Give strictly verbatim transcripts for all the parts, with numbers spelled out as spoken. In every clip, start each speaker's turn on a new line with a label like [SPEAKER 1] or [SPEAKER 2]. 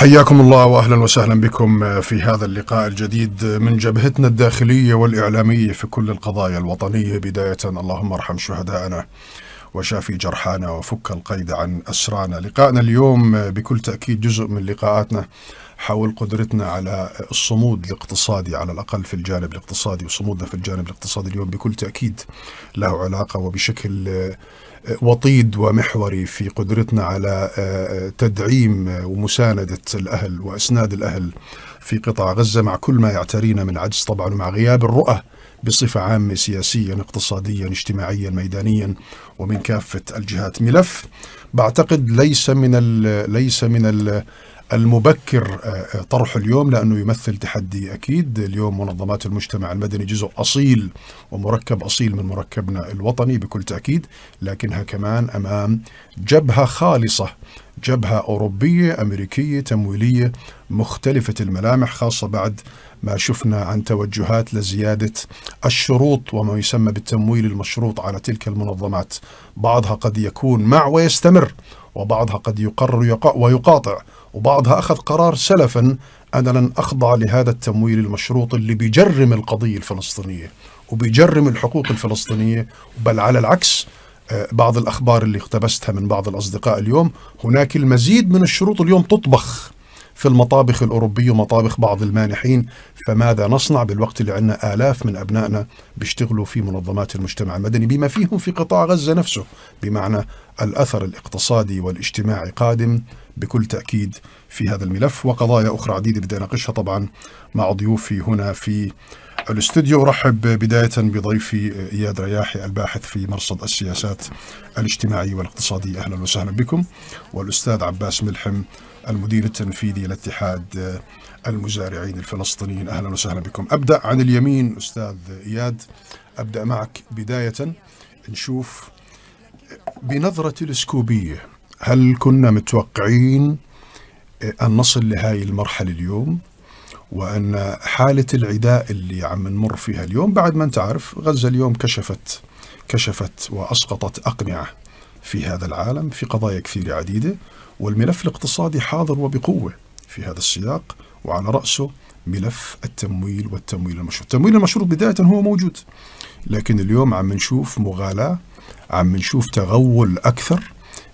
[SPEAKER 1] حياكم الله وأهلا وسهلا بكم في هذا اللقاء الجديد من جبهتنا الداخلية والإعلامية في كل القضايا الوطنية. بداية اللهم ارحم شهداءنا وشافي جرحانا وفك القيد عن أسرانا. لقاءنا اليوم بكل تأكيد جزء من لقاءاتنا حول قدرتنا على الصمود الاقتصادي، على الأقل في الجانب الاقتصادي، وصمودنا في الجانب الاقتصادي اليوم بكل تأكيد له علاقة وبشكل وطيد ومحوري في قدرتنا على تدعيم ومساندة الأهل وإسناد الأهل في قطاع غزة، مع كل ما يعترينا من عجز طبعا، ومع غياب الرؤى بصفة عامة سياسيا اقتصاديا اجتماعيا ميدانيا ومن كافة الجهات. ملف بعتقد ليس من ال ليس من ال المبكر طرح اليوم، لأنه يمثل تحدي أكيد. اليوم منظمات المجتمع المدني جزء أصيل ومركب أصيل من مركبنا الوطني بكل تأكيد، لكنها كمان أمام جبهة خالصة، جبهة أوروبية أمريكية تمويلية مختلفة الملامح، خاصة بعد ما شفنا عن توجهات لزيادة الشروط وما يسمى بالتمويل المشروط على تلك المنظمات. بعضها قد يكون مع ويستمر، وبعضها قد يقرر ويقاطع، وبعضها أخذ قرار سلفا: أنا لن أخضع لهذا التمويل المشروط اللي بيجرم القضية الفلسطينية وبيجرم الحقوق الفلسطينية. بل على العكس، بعض الأخبار اللي اقتبستها من بعض الأصدقاء اليوم، هناك المزيد من الشروط اليوم تطبخ في المطابخ الأوروبية ومطابخ بعض المانحين. فماذا نصنع بالوقت اللي عندنا آلاف من أبنائنا بيشتغلوا في منظمات المجتمع المدني بما فيهم في قطاع غزة نفسه؟ بمعنى الأثر الاقتصادي والاجتماعي قادم بكل تأكيد في هذا الملف، وقضايا أخرى عديدة بدي أناقشها طبعا مع ضيوفي هنا في الاستوديو. أرحب بداية بضيفي إياد رياحي، الباحث في مرصد السياسات الاجتماعية والاقتصادية، أهلا وسهلا بكم. والأستاذ عباس ملحم، المدير التنفيذي لاتحاد المزارعين الفلسطينيين، أهلا وسهلا بكم. أبدأ عن اليمين أستاذ إياد، أبدأ معك بداية. نشوف بنظرة تلسكوبية، هل كنا متوقعين أن نصل لهذه المرحلة اليوم، وأن حالة العداء اللي عم نمر فيها اليوم، بعد ما أنت عارف غزة اليوم كشفت كشفت وأسقطت أقنعة في هذا العالم في قضايا كثيرة عديدة، والملف الاقتصادي حاضر وبقوة في هذا السياق، وعلى رأسه ملف التمويل والتمويل المشروط. التمويل المشروط بداية هو موجود، لكن اليوم عم نشوف مغالاة، عم نشوف تغول أكثر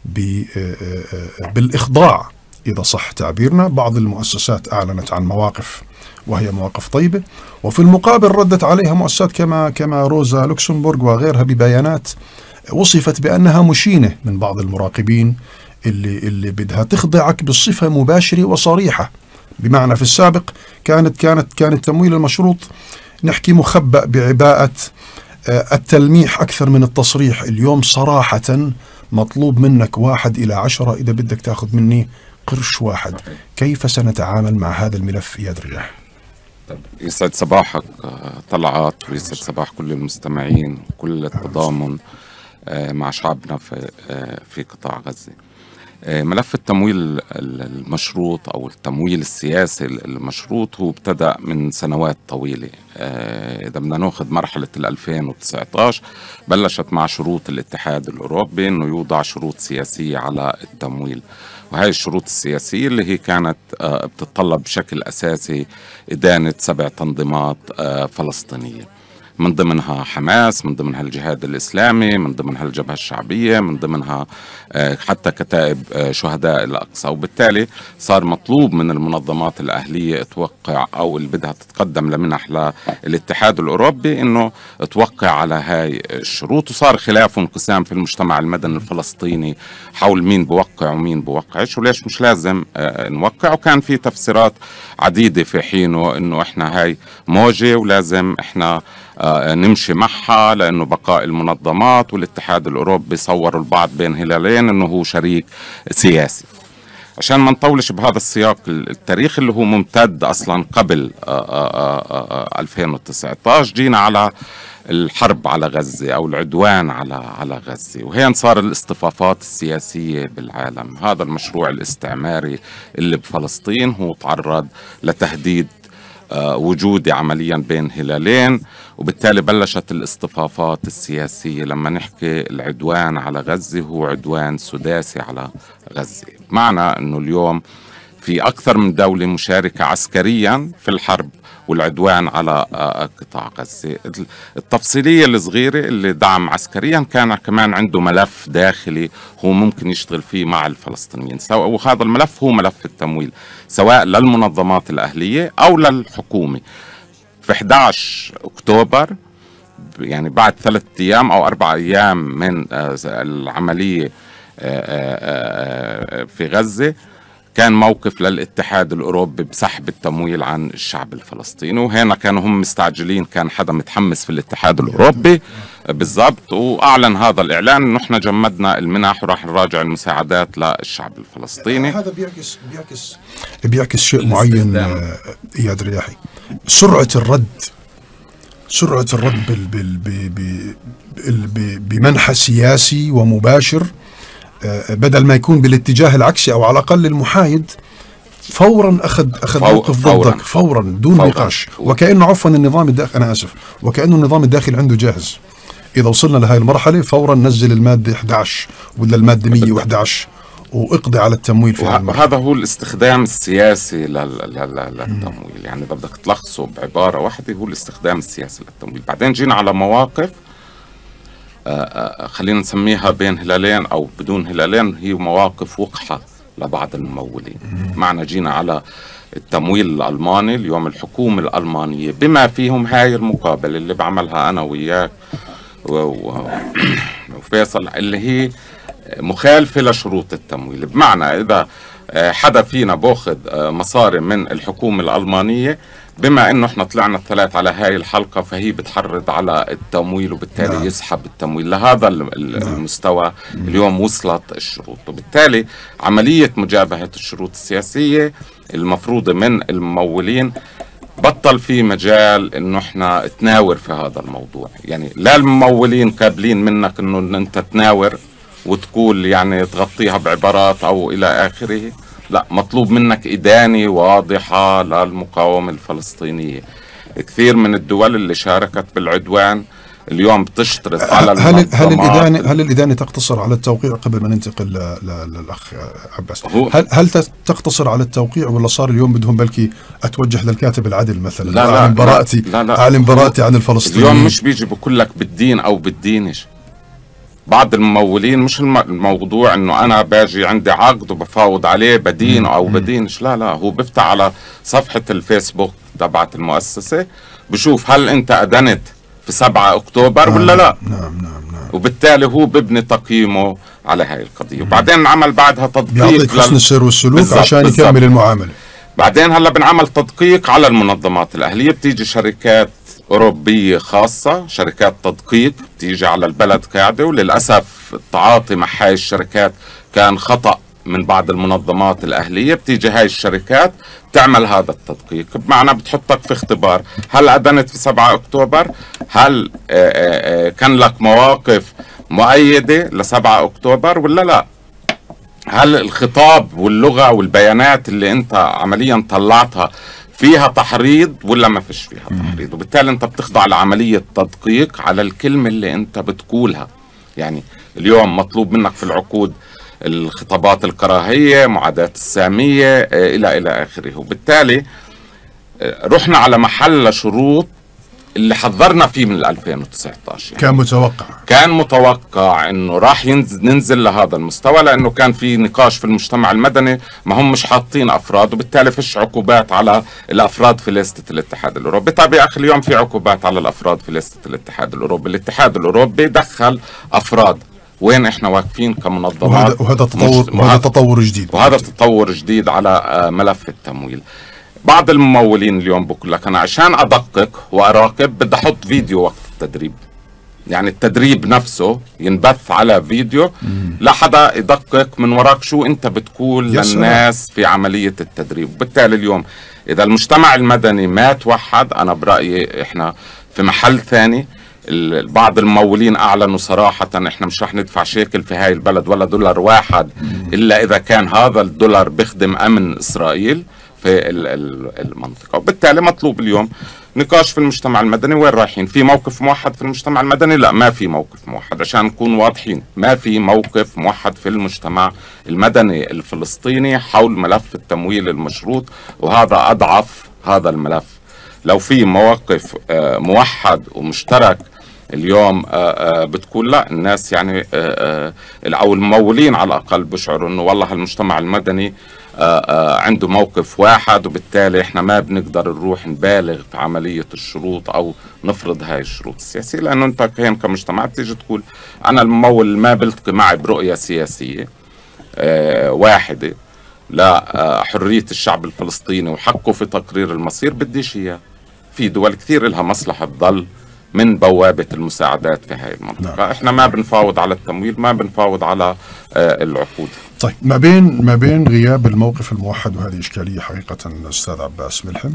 [SPEAKER 1] بالإخضاع إذا صح تعبيرنا. بعض المؤسسات أعلنت عن مواقف وهي مواقف طيبة، وفي المقابل ردت عليها مؤسسات كما كما روزا لوكسمبورغ وغيرها ببيانات وصفت بأنها مشينة من بعض المراقبين اللي اللي بدها تخضعك بصفة مباشرة وصريحة. بمعنى في السابق كانت كانت كان التمويل المشروط نحكي مخبأ بعباءة التلميح أكثر من التصريح. اليوم صراحة مطلوب منك واحد إلى عشرة إذا بدك تأخذ مني قرش واحد. كيف سنتعامل مع هذا الملف إياد رياح؟
[SPEAKER 2] يسعد صباحك طلعت، ويسعد صباح كل المستمعين وكل التضامن مع شعبنا في في قطاع غزة. ملف التمويل المشروط أو التمويل السياسي المشروط هو ابتدأ من سنوات طويلة. إذا بدنا ناخذ مرحلة ألفين وتسعة عشر بلشت مع شروط الاتحاد الأوروبي إنه يوضع شروط سياسية على التمويل، وهي الشروط السياسية اللي هي كانت بتتطلب بشكل أساسي إدانة سبع تنظيمات فلسطينية، من ضمنها حماس، من ضمنها الجهاد الإسلامي، من ضمنها الجبهة الشعبية، من ضمنها حتى كتائب شهداء الأقصى. وبالتالي صار مطلوب من المنظمات الأهلية توقع، أو اللي بدها تتقدم لمنح للاتحاد الأوروبي، إنه توقع على هاي الشروط. وصار خلاف وانقسام في المجتمع المدني الفلسطيني حول مين بوقع ومين بوقعش وليش مش لازم نوقع، وكان في تفسيرات عديدة في حينه إنه إحنا هاي موجة ولازم إحنا نمشي معها لأنه بقاء المنظمات، والاتحاد الأوروبي صوروا البعض بين هلالين أنه هو شريك سياسي. عشان ما نطولش بهذا السياق التاريخ اللي هو ممتد أصلا قبل ألفين وتسعة عشر، جينا على الحرب على غزة أو العدوان على على غزة، وهي صار الاصطفافات السياسية بالعالم. هذا المشروع الاستعماري اللي بفلسطين هو تعرض لتهديد وجودي عمليا بين هلالين، وبالتالي بلشت الاصطفافات السياسية. لما نحكي العدوان على غزة هو عدوان سداسي على غزة، معنى أنه اليوم في في أكثر من دولة مشاركة عسكريا في الحرب والعدوان على قطاع غزة. التفصيلية الصغيرة اللي دعم عسكريا كان كمان عنده ملف داخلي هو ممكن يشتغل فيه مع الفلسطينيين، وهذا الملف هو ملف التمويل سواء للمنظمات الأهلية أو للحكومة. في أحد عشر أكتوبر يعني بعد ثلاثة أيام أو أربع أيام من العملية في غزة كان موقف للاتحاد الأوروبي بسحب التمويل عن الشعب الفلسطيني، وهنا كانوا هم مستعجلين، كان حدا متحمس في الاتحاد الأوروبي بالضبط، وأعلن هذا الإعلان إنه إحنا جمدنا المنح وراح نراجع المساعدات للشعب الفلسطيني.
[SPEAKER 1] هذا بيعكس بيعكس بيعكس شيء معين إياد رياحي، سرعة الرد سرعة الرد بال بال بال بمنحى سياسي ومباشر، بدل ما يكون بالاتجاه العكسي أو على الأقل المحايد، فورا أخذ أخذ موقف ضدك فورا دون فورا. نقاش، وكأنه عفوا النظام الداخلي، أنا آسف، وكأنه النظام الداخلي عنده جاهز، إذا وصلنا لهذه المرحلة فورا نزل المادة أحد عشر ولا المادة مية وأحد عشر واقضي على التمويل في هذا.
[SPEAKER 2] وهذا هو الاستخدام السياسي للتمويل، يعني إذا بدك تلخصه بعبارة واحدة هو الاستخدام السياسي للتمويل. بعدين جينا على مواقف آآ آآ خلينا نسميها بين هلالين أو بدون هلالين، هي مواقف وقحة لبعض الممولين. معنا جينا على التمويل الألماني. اليوم الحكومة الألمانية بما فيهم هاي المقابلة اللي بعملها أنا وياك وفيصل اللي هي مخالفة لشروط التمويل، بمعنى إذا حدا فينا باخذ مصاري من الحكومة الألمانية، بما انه احنا طلعنا الثلاث على هاي الحلقة فهي بتحرض على التمويل وبالتالي نعم. يسحب التمويل لهذا المستوى. نعم. اليوم وصلت الشروط، وبالتالي عملية مجابهة الشروط السياسية المفروضة من الممولين بطل في مجال انه احنا تناور في هذا الموضوع. يعني لا الممولين قابلين منك انه انت تناور وتقول يعني تغطيها بعبارات او الى اخره، لا، مطلوب منك إدانة واضحة للمقاومة الفلسطينية. كثير من الدول اللي شاركت بالعدوان اليوم بتشترط على
[SPEAKER 1] هل هل الإدانة هل الإدانة تقتصر على التوقيع؟ قبل ما ننتقل للأخ عباس، هل هل تقتصر على التوقيع ولا صار اليوم بدهم بلكي أتوجه للكاتب العدل مثلا
[SPEAKER 2] لا لا
[SPEAKER 1] أعلن براءتي أعلن براءتي عن الفلسطينيين؟
[SPEAKER 2] اليوم مش بيجي بقول لك بالدين أو بالدينش. بعض الممولين مش الموضوع انه انا باجي عندي عقد وبفاوض عليه بدين او بدينش، لا لا، هو بيفتح على صفحة الفيسبوك تبعت المؤسسة بشوف هل انت ادنت في سبعة اكتوبر ولا لا.
[SPEAKER 1] نعم نعم نعم.
[SPEAKER 2] وبالتالي هو ببني تقييمه على هاي القضية، وبعدين عمل بعدها تدقيق،
[SPEAKER 1] بيعطيك حسن السير والسلوك عشان يكمل المعاملة.
[SPEAKER 2] بعدين هلا بنعمل تدقيق على المنظمات الأهلية، بتيجي شركات أوروبية خاصة، شركات تدقيق بتيجي على البلد قاعدة، وللأسف التعاطي مع هاي الشركات كان خطأ من بعض المنظمات الأهلية. بتيجي هاي الشركات تعمل هذا التدقيق، بمعنى بتحطك في اختبار، هل أدنت في سبعة أكتوبر؟ هل آآ آآ كان لك مواقف مؤيدة لسبعة أكتوبر ولا لا؟ هل الخطاب واللغة والبيانات اللي انت عمليا طلعتها فيها تحريض ولا ما فيش فيها تحريض؟ وبالتالي انت بتخضع لعملية تدقيق على الكلمة اللي انت بتقولها. يعني اليوم مطلوب منك في العقود الخطابات الكراهية، معاداة السامية الى الى اخره، وبالتالي رحنا على محل شروط اللي حذرنا فيه من ألفين وتسعة عشر. يعني
[SPEAKER 1] كان متوقع
[SPEAKER 2] كان متوقع انه راح ينزل ننزل لهذا المستوى، لانه كان في نقاش في المجتمع المدني، ما هم مش حاطين افراد، وبالتالي فيش عقوبات على الافراد في لستة الاتحاد الاوروبي. طيب يا اخي اليوم في عقوبات على الافراد في لستة الاتحاد الاوروبي، الاتحاد الاوروبي دخل افراد، وين احنا واقفين كمنظمات؟
[SPEAKER 1] وهذا تطور وهذا تطور جديد
[SPEAKER 2] وهذا تطور جديد على ملف التمويل. بعض الممولين اليوم بقول لك انا عشان ادقق واراقب بدي احط فيديو وقت التدريب، يعني التدريب نفسه ينبث على فيديو لحدا يدقق من وراك شو انت بتقول للناس في عملية التدريب. وبالتالي اليوم اذا المجتمع المدني ما توحد، انا برأيي احنا في محل ثاني. بعض الممولين اعلنوا صراحة احنا مش رح ندفع شيكل في هاي البلد ولا دولار واحد الا اذا كان هذا الدولار بيخدم امن اسرائيل. في المنطقة. وبالتالي مطلوب اليوم نقاش في المجتمع المدني. وين رايحين؟ في موقف موحد في المجتمع المدني؟ لا، ما في موقف موحد، عشان نكون واضحين. ما في موقف موحد في المجتمع المدني الفلسطيني حول ملف التمويل المشروط، وهذا أضعف هذا الملف. لو في مواقف موحد ومشترك اليوم بتكون لا، الناس يعني أو الممولين على الأقل بشعروا أنه والله المجتمع المدني عنده موقف واحد، وبالتالي احنا ما بنقدر نروح نبالغ في عملية الشروط او نفرض هاي الشروط السياسية. لانه انت كان كمجتمع بتيجي تقول انا الممول ما بلتقي معي برؤية سياسية اه واحدة لا حرية الشعب الفلسطيني وحقه في تقرير المصير، بديش اياه. في دول كثير لها مصلحة تضل من بوابة المساعدات في هاي المنطقة. نعم. احنا ما بنفاوض على التمويل، ما بنفاوض على اه العقود.
[SPEAKER 1] طيب، ما بين ما بين غياب الموقف الموحد، وهذه إشكالية حقيقة أستاذ عباس ملحم،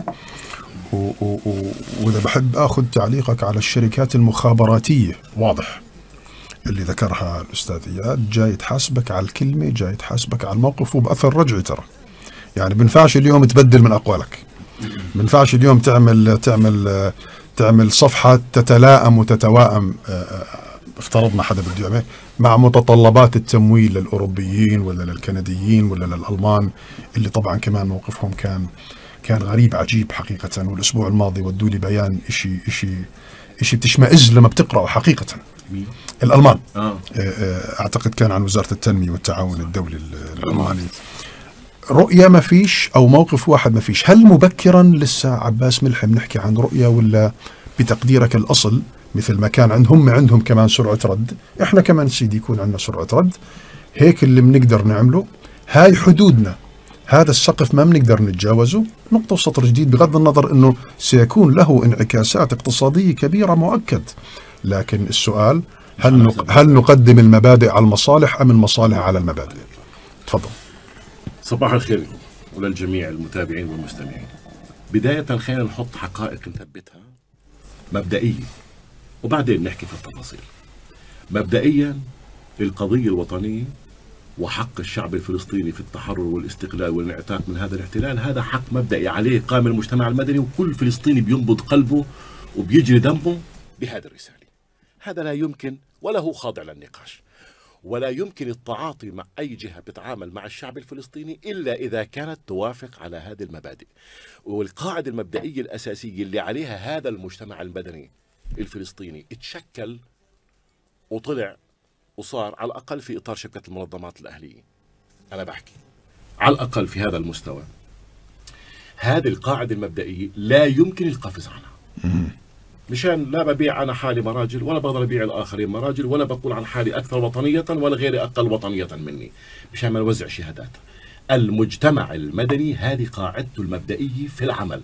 [SPEAKER 1] وإذا بحب أخذ تعليقك على الشركات المخابراتية، واضح اللي ذكرها الأستاذ إياد، جاي تحاسبك على الكلمة، جاي تحاسبك على الموقف وبأثر رجعي. ترى يعني بنفعش اليوم تبدل من أقوالك، بنفعش اليوم تعمل تعمل تعمل صفحة تتلائم وتتوائم، افترضنا حدا بده يعمل مع متطلبات التمويل للأوروبيين ولا للكنديين ولا للألمان، اللي طبعا كمان موقفهم كان كان غريب عجيب حقيقة. والأسبوع الماضي ودوا لي بيان إشي إشي إشي بتشمئز لما بتقرأه حقيقة. الألمان آه. أعتقد كان عن وزارة التنمية والتعاون الدولي الألماني. رؤية ما فيش أو موقف واحد ما فيش. هل مبكرا لسه عباس ملحم نحكي عن رؤية، ولا بتقديرك الأصل مثل ما كان عندهم عندهم كمان سرعة رد، إحنا كمان سيدي يكون عندنا سرعة رد، هيك اللي بنقدر نعمله، هاي حدودنا، هذا السقف ما بنقدر نتجاوزه، نقطة وسطر جديد، بغض النظر أنه سيكون له انعكاسات اقتصادية كبيرة مؤكد. لكن السؤال، هل هل نقدم المبادئ على المصالح أم المصالح على المبادئ؟ تفضل.
[SPEAKER 3] صباح الخير لكم وللجميع المتابعين والمستمعين. بداية خلينا نحط حقائق نثبتها مبدئيا وبعدين نحكي في التفاصيل. مبدئيا القضية الوطنية وحق الشعب الفلسطيني في التحرر والاستقلال والانعتاق من هذا الاحتلال، هذا حق مبدئي عليه قام المجتمع المدني، وكل فلسطيني بينبض قلبه وبيجري دمه بهذه الرسالة. هذا لا يمكن ولا هو خاضع للنقاش، ولا يمكن التعاطي مع أي جهة بتعامل مع الشعب الفلسطيني إلا إذا كانت توافق على هذه المبادئ. والقاعدة المبدئية الأساسية اللي عليها هذا المجتمع المدني الفلسطيني اتشكل وطلع وصار على الأقل في إطار شبكة المنظمات الأهلية. أنا بحكي على الأقل في هذا المستوى، هذه القاعدة المبدئية لا يمكن القفز عنها. مشان لا ببيع أنا حالي مراجل، ولا بقدر أبيع الآخرين مراجل، ولا بقول عن حالي أكثر وطنية ولا غيري أقل وطنية مني، مشان ما نوزع شهادات. المجتمع المدني هذه قاعدته المبدئية في العمل.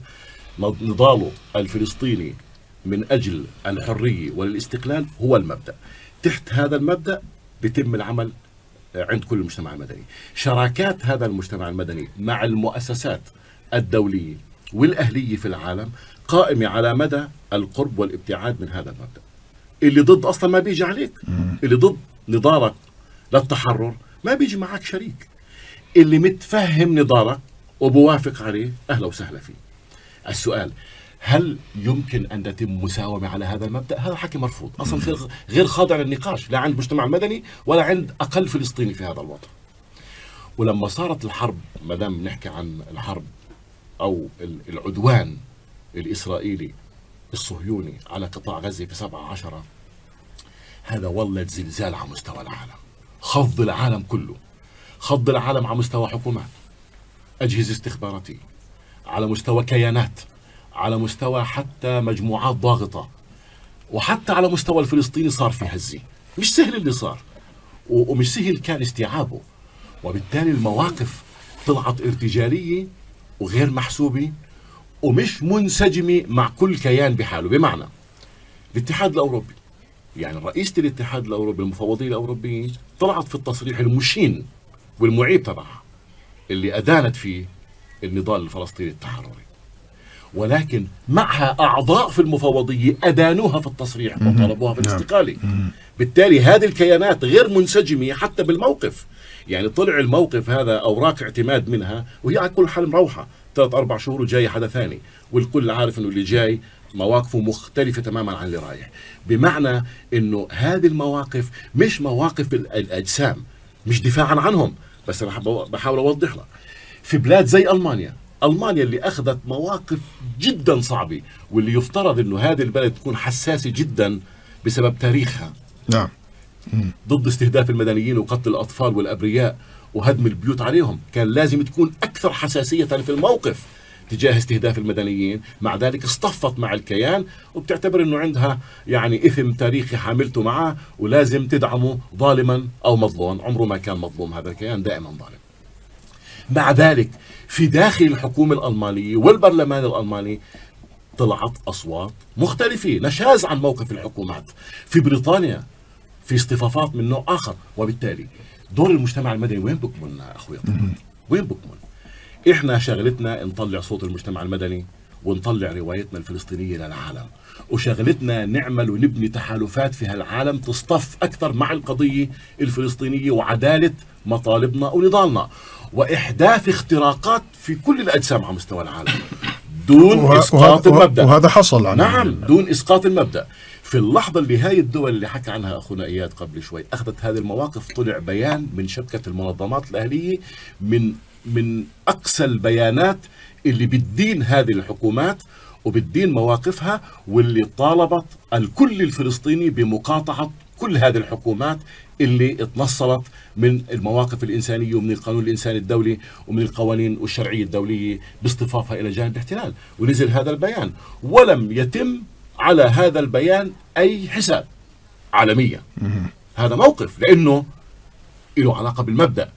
[SPEAKER 3] نضاله الفلسطيني من أجل الحرية والاستقلال هو المبدأ. تحت هذا المبدأ بيتم العمل عند كل المجتمع المدني. شراكات هذا المجتمع المدني مع المؤسسات الدولية والأهلية في العالم قائمة على مدى القرب والابتعاد من هذا المبدأ. اللي ضد أصلا ما بيجي عليك، اللي ضد نضالك للتحرر ما بيجي معك شريك. اللي متفهم نضالك وبوافق عليه أهلا وسهلا فيه. السؤال، هل يمكن أن تتم مساومة على هذا المبدأ؟ هذا حكي مرفوض أصلا، غير خاضع للنقاش لا عند المجتمع المدني ولا عند أقل فلسطيني في هذا الوطن. ولما صارت الحرب، ما دام نحكي عن الحرب أو العدوان الإسرائيلي الصهيوني على قطاع غزة في سبعة عشر، هذا ولد زلزال على مستوى العالم، خض العالم كله، خض العالم على مستوى حكومات، أجهزة استخباراتية، على مستوى كيانات، على مستوى حتى مجموعات ضاغطة، وحتى على مستوى الفلسطيني صار في هزة. مش سهل اللي صار، ومش سهل كان استيعابه، وبالتالي المواقف طلعت ارتجالية وغير محسوبة ومش منسجمة مع كل كيان بحاله. بمعنى الاتحاد الأوروبي، يعني رئيسة الاتحاد الأوروبي، المفوضية الأوروبيين، طلعت في التصريح المشين والمعيب تبعها اللي أدانت فيه النضال الفلسطيني التحرري، ولكن معها أعضاء في المفوضية أدانوها في التصريح وطلبوها في الاستقالة. بالتالي هذه الكيانات غير منسجمة حتى بالموقف. يعني طلع الموقف هذا أوراق اعتماد منها وهي على كل حال مروحة، ثلاث اربع شهور وجاي حدا ثاني، والكل عارف انه اللي جاي مواقفه مختلفة تماما عن اللي رايح. بمعنى انه هذه المواقف مش مواقف الاجسام، مش دفاعا عنهم، بس انا بحاول اوضح لك. في بلاد زي المانيا، المانيا اللي اخذت مواقف جدا صعبة، واللي يفترض انه هذه البلد تكون حساسة جدا بسبب تاريخها.
[SPEAKER 1] نعم.
[SPEAKER 3] ضد استهداف المدنيين وقتل الاطفال والابرياء وهدم البيوت عليهم، كان لازم تكون اكثر حساسية في الموقف تجاه استهداف المدنيين. مع ذلك اصطفت مع الكيان وبتعتبر انه عندها يعني اثم تاريخي حاملته معه ولازم تدعمه ظالما او مظلوم. عمره ما كان مظلوم هذا الكيان، دائما ظالم. مع ذلك في داخل الحكومة الألمانية والبرلمان الألماني طلعت أصوات مختلفة، نشاز عن موقف الحكومات. في بريطانيا في اصطفافات من نوع آخر. وبالتالي دور المجتمع المدني وين بكمن أخوي؟ وين بكمن؟ إحنا شغلتنا نطلع صوت المجتمع المدني ونطلع روايتنا الفلسطينية للعالم، وشغلتنا نعمل ونبني تحالفات في هالعالم تصطف أكثر مع القضية الفلسطينية وعدالة مطالبنا ونضالنا، وإحداث اختراقات في كل الأجسام على مستوى العالم دون وه... إسقاط وه... المبدأ.
[SPEAKER 1] وهذا حصل عنه.
[SPEAKER 3] نعم، دون إسقاط المبدأ. في اللحظة اللي هاي الدول اللي حكى عنها أخونا إياد قبل شوي أخذت هذه المواقف، طلع بيان من شبكة المنظمات الأهلية من من أقصى البيانات اللي بتدين هذه الحكومات وبتدين مواقفها، واللي طالبت الكل الفلسطيني بمقاطعة كل هذه الحكومات اللي اتنصلت من المواقف الإنسانية ومن القانون الإنساني الدولي ومن القوانين والشرعية الدولية باصطفافها إلى جانب الاحتلال. ونزل هذا البيان ولم يتم على هذا البيان أي حساب عالميا. هذا موقف لأنه له علاقة بالمبدأ.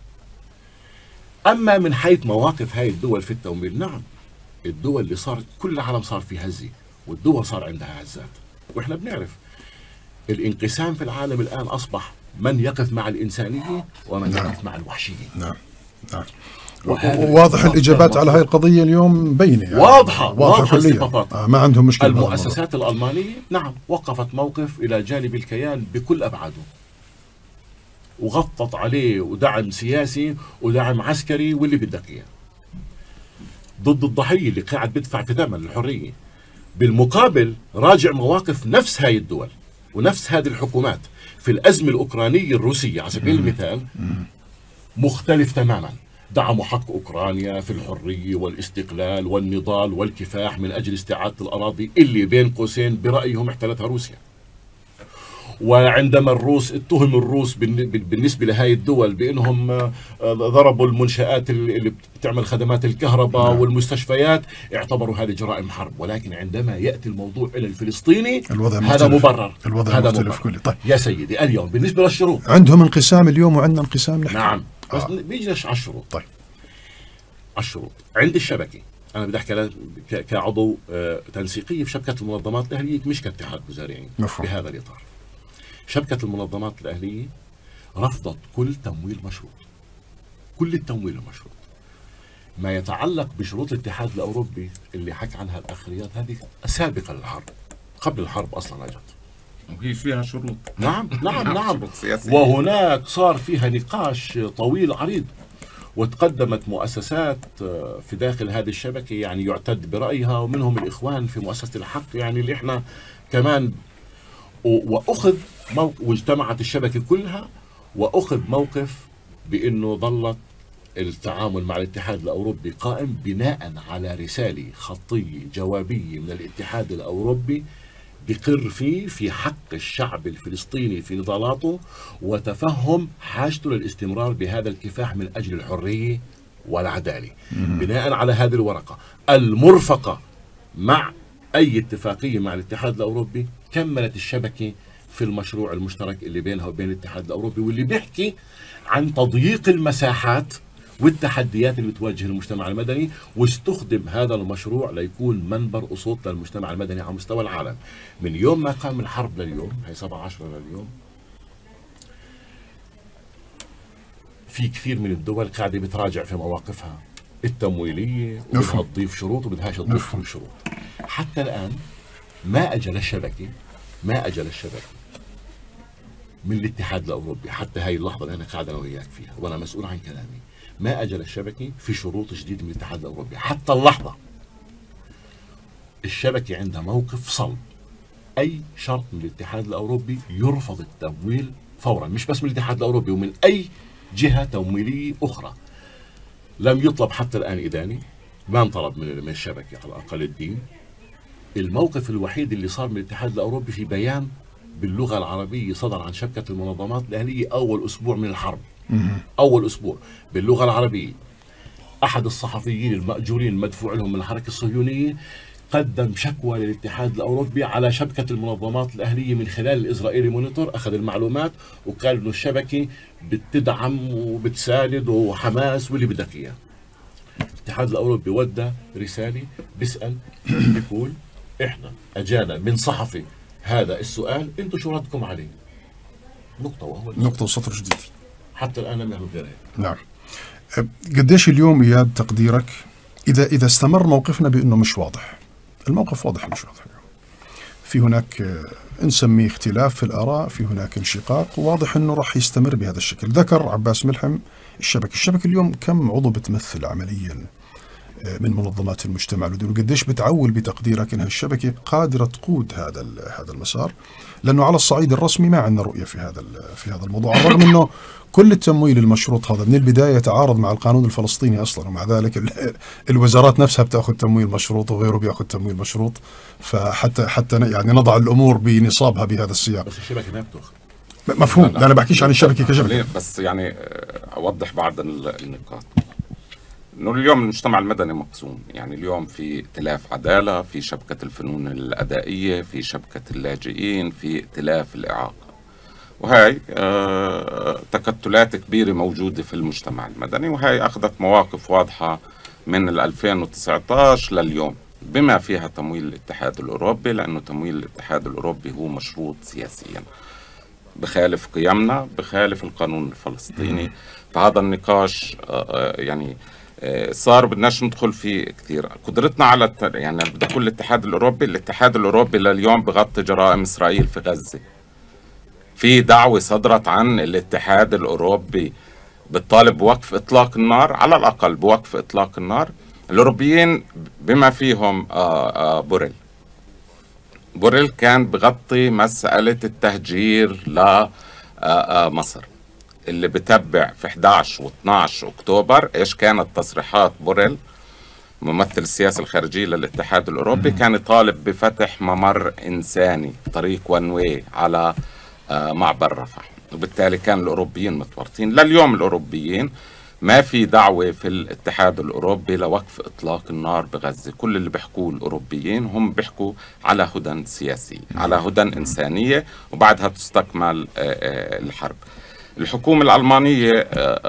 [SPEAKER 3] أما من حيث مواقف هاي الدول في التمويل، نعم الدول اللي صار كل العالم صار في هزة، والدول صار عندها هزات، وإحنا بنعرف الانقسام في العالم الآن أصبح من يقف مع الإنسانية ومن نعم. يقف مع الوحشية.
[SPEAKER 1] نعم نعم. واضح الإجابات على هاي القضية اليوم بينة، يعني
[SPEAKER 3] واضحة واضحة الصفات.
[SPEAKER 1] آه ما عندهم مشكلة.
[SPEAKER 3] المؤسسات الألمانية نعم وقفت موقف إلى جانب الكيان بكل أبعاده، وغطت عليه ودعم سياسي ودعم عسكري واللي بدك إياه ضد الضحية اللي قاعد بدفع في ثمن الحرية. بالمقابل راجع مواقف نفس هاي الدول ونفس هذه الحكومات في الأزمة الأوكرانية الروسية على سبيل المثال مختلف تماما. دعموا حق أوكرانيا في الحرية والاستقلال والنضال والكفاح من أجل استعادة الأراضي اللي بين قوسين برأيهم احتلتها روسيا. وعندما الروس اتهم الروس بالنسبة لهذه الدول بأنهم ضربوا المنشآت اللي بتعمل خدمات الكهرباء نعم. والمستشفيات، اعتبروا هذه جرائم حرب. ولكن عندما يأتي الموضوع إلى الفلسطيني هذا مبرر.
[SPEAKER 1] الوضع هذا مبرر. كله. طيب.
[SPEAKER 3] يا سيدي اليوم بالنسبة للشروط
[SPEAKER 1] عندهم انقسام اليوم وعندنا انقسام نحن.
[SPEAKER 3] نعم بس آه. بيجيش على الشروط.
[SPEAKER 1] طيب
[SPEAKER 3] الشروط عند الشبكة، أنا بدي أحكي كعضو تنسيقية في شبكة المنظمات الأهلية مش كاتحاد مزارعين بهذا الإطار. شبكة المنظمات الأهلية رفضت كل تمويل مشروط، كل التمويل المشروط. ما يتعلق بشروط الاتحاد الأوروبي اللي حكى عنها الأخ رياض هذه سابقة للحرب، قبل الحرب أصلا أجت
[SPEAKER 2] وهي فيها شروط.
[SPEAKER 3] نعم نعم نعم. وهناك صار فيها نقاش طويل عريض، وتقدمت مؤسسات في داخل هذه الشبكة يعني يعتد برأيها، ومنهم الإخوان في مؤسسة الحق يعني اللي إحنا كمان، وأخذ موقف واجتمعت الشبكة كلها وأخذ موقف بأنه ظلت التعامل مع الاتحاد الأوروبي قائم بناء على رسالة خطية جوابية من الاتحاد الأوروبي بقر فيه في حق الشعب الفلسطيني في نضالاته وتفهم حاجته للاستمرار بهذا الكفاح من أجل الحرية والعدالة. بناء على هذه الورقة المرفقة مع أي اتفاقية مع الاتحاد الأوروبي، كملت الشبكة في المشروع المشترك اللي بينها وبين الاتحاد الأوروبي، واللي بيحكي عن تضييق المساحات والتحديات اللي بتواجه المجتمع المدني، واستخدم هذا المشروع ليكون منبر أصوات للمجتمع المدني على مستوى العالم. من يوم ما قام الحرب لليوم، هي سبعة عشر لليوم، في كثير من الدول قاعدة بتراجع في مواقفها التمويلية وبدها تضيف شروط وبدهاش تضيف كل شروط. حتى الآن ما أجل الشبكة ما أجل الشبكة من الاتحاد الأوروبي حتى هاي اللحظة اللي أنا قاعد أنا وياك فيها وأنا مسؤول عن كلامي، ما أجل الشبكة في شروط جديدة من الاتحاد الأوروبي. حتى اللحظة الشبكة عندها موقف صلب، أي شرط من الاتحاد الأوروبي يرفض التمويل فورا، مش بس من الاتحاد الأوروبي ومن أي جهة تمويلية أخرى. لم يطلب حتى الآن إداني، ما انطلب من الشبكة على أقل الدين. الموقف الوحيد اللي صار من الاتحاد الأوروبي في بيان باللغة العربية صدر عن شبكة المنظمات الأهلية أول أسبوع من الحرب. أول أسبوع باللغة العربية. أحد الصحفيين المأجورين المدفوع لهم من الحركة الصهيونية قدم شكوى للاتحاد الأوروبي على شبكة المنظمات الأهلية من خلال الإسرائيلي مونيتور، أخذ المعلومات وقال إنه الشبكة بتدعم وبتساند وحماس واللي بدك إياه. الاتحاد الأوروبي ودى رسالة بيسأل بيقول إحنا أجانا من صحفي هذا السؤال، أنتم شو ردكم عليه؟ نقطة وهو
[SPEAKER 1] نقطة وسطر جديد.
[SPEAKER 3] حتى الآن لم يعمل غير هيك.
[SPEAKER 1] نعم. قديش اليوم إياد تقديرك إذا إذا استمر موقفنا بأنه مش واضح؟ الموقف واضح مش واضح اليوم. في هناك نسميه اختلاف في الآراء، في هناك انشقاق، وواضح أنه راح يستمر بهذا الشكل. ذكر عباس ملحم الشبكة، الشبكة اليوم كم عضو بتمثل عمليا من منظمات المجتمع المدني، وقديش بتعول بتقديرك أنها الشبكة قادرة تقود هذا هذا المسار؟ لأنه على الصعيد الرسمي ما عندنا رؤية في هذا في هذا الموضوع، رغم أنه كل التمويل المشروط هذا من البداية يتعارض مع القانون الفلسطيني أصلا، ومع ذلك الوزارات نفسها بتأخذ تمويل مشروط وغيره بيأخذ تمويل مشروط. فحتى حتى يعني نضع الأمور بنصابها بهذا السياق.
[SPEAKER 3] بس الشبكة ما بتأخذ.
[SPEAKER 1] مفهوم. لا أنا بحكيش عن الشبكة كشبكة.
[SPEAKER 2] بس يعني أوضح بعض النقاط. إنه اليوم المجتمع المدني مقسوم، يعني اليوم في ائتلاف عدالة، في شبكة الفنون الأدائية، في شبكة اللاجئين، في ائتلاف الإعاقة، وهي آه تكتلات كبيرة موجودة في المجتمع المدني، وهي أخذت مواقف واضحة من ألفين وتسعة عشر لليوم، بما فيها تمويل الاتحاد الأوروبي، لأنه تمويل الاتحاد الأوروبي هو مشروط سياسيا، بخالف قيمنا، بخالف القانون الفلسطيني. فهذا النقاش آه يعني صار بدناش ندخل فيه كثير. قدرتنا على الت... يعني بدي اقول الاتحاد الاوروبي، الاتحاد الاوروبي لليوم بغطي جرائم اسرائيل في غزه. في دعوه صدرت عن الاتحاد الاوروبي بالطالب بوقف اطلاق النار، على الاقل بوقف اطلاق النار. الاوروبيين بما فيهم آآ آآ بوريل بوريل كان بغطي مساله التهجير لمصر، اللي بتبع في إحدى عشر واثني عشر أكتوبر إيش كانت تصريحات بوريل ممثل السياسة الخارجية للاتحاد الأوروبي. كان يطالب بفتح ممر إنساني، طريق وان واي على معبر رفح، وبالتالي كان الأوروبيين متورطين. لليوم الأوروبيين ما في دعوة في الاتحاد الأوروبي لوقف إطلاق النار بغزة. كل اللي بيحكوه الأوروبيين هم بيحكوا على هدن سياسي، على هدن إنسانية، وبعدها تستكمل الحرب. الحكومة الألمانية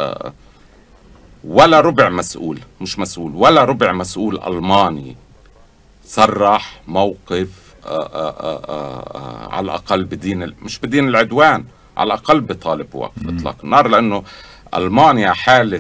[SPEAKER 2] ولا ربع مسؤول، مش مسؤول، ولا ربع مسؤول ألماني صرح موقف على الأقل بدين، مش بدين العدوان، على الأقل بطالب بوقف إطلاق النار، لأنه ألمانيا حالة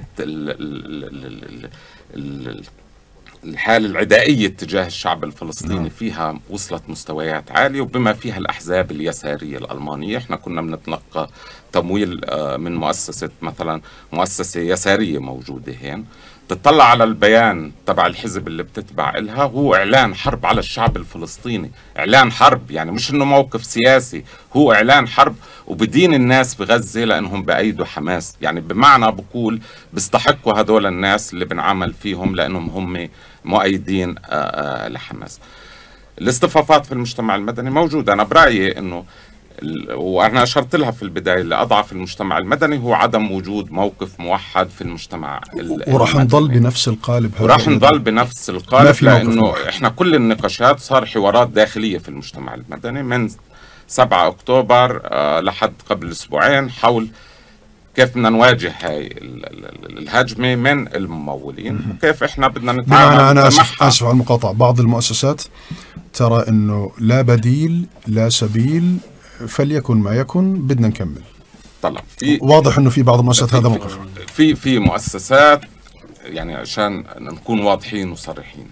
[SPEAKER 2] الحالة العدائية تجاه الشعب الفلسطيني فيها وصلت مستويات عالية، وبما فيها الأحزاب اليسارية الألمانية. احنا كنا بنتلقى تمويل من مؤسسة، مثلا مؤسسة يسارية موجودة هين، تطلع على البيان تبع الحزب اللي بتتبع إلها، هو إعلان حرب على الشعب الفلسطيني، إعلان حرب، يعني مش إنه موقف سياسي، هو إعلان حرب، وبدين الناس بغزة لأنهم بأيدوا حماس. يعني بمعنى بقول بيستحقوا هدول الناس اللي بنعمل فيهم لأنهم هم مؤيدين لحماس. الاصطفافات في المجتمع المدني موجودة. أنا برأيي إنه، وأنا أشرت لها في البداية، اللي أضعف المجتمع المدني هو عدم وجود موقف موحد في المجتمع المدني،
[SPEAKER 1] وراح نضل بنفس القالب هذا،
[SPEAKER 2] وراح نضل بنفس القالب، لأنه إحنا كل النقاشات صار حوارات داخلية في المجتمع المدني من سبعة أكتوبر آه لحد قبل أسبوعين حول كيف بدنا نواجه هاي الهجمة من الممولين، وكيف إحنا بدنا نتعامل.
[SPEAKER 1] أنا, أنا آسف, آسف على المقاطعة. بعض المؤسسات ترى إنه لا بديل لا سبيل، فليكن ما يكن، بدنا نكمل.
[SPEAKER 2] طلع في
[SPEAKER 1] واضح إنه في بعض المؤسسات هذا موقف.
[SPEAKER 2] في في مؤسسات، يعني عشان نكون واضحين وصريحين،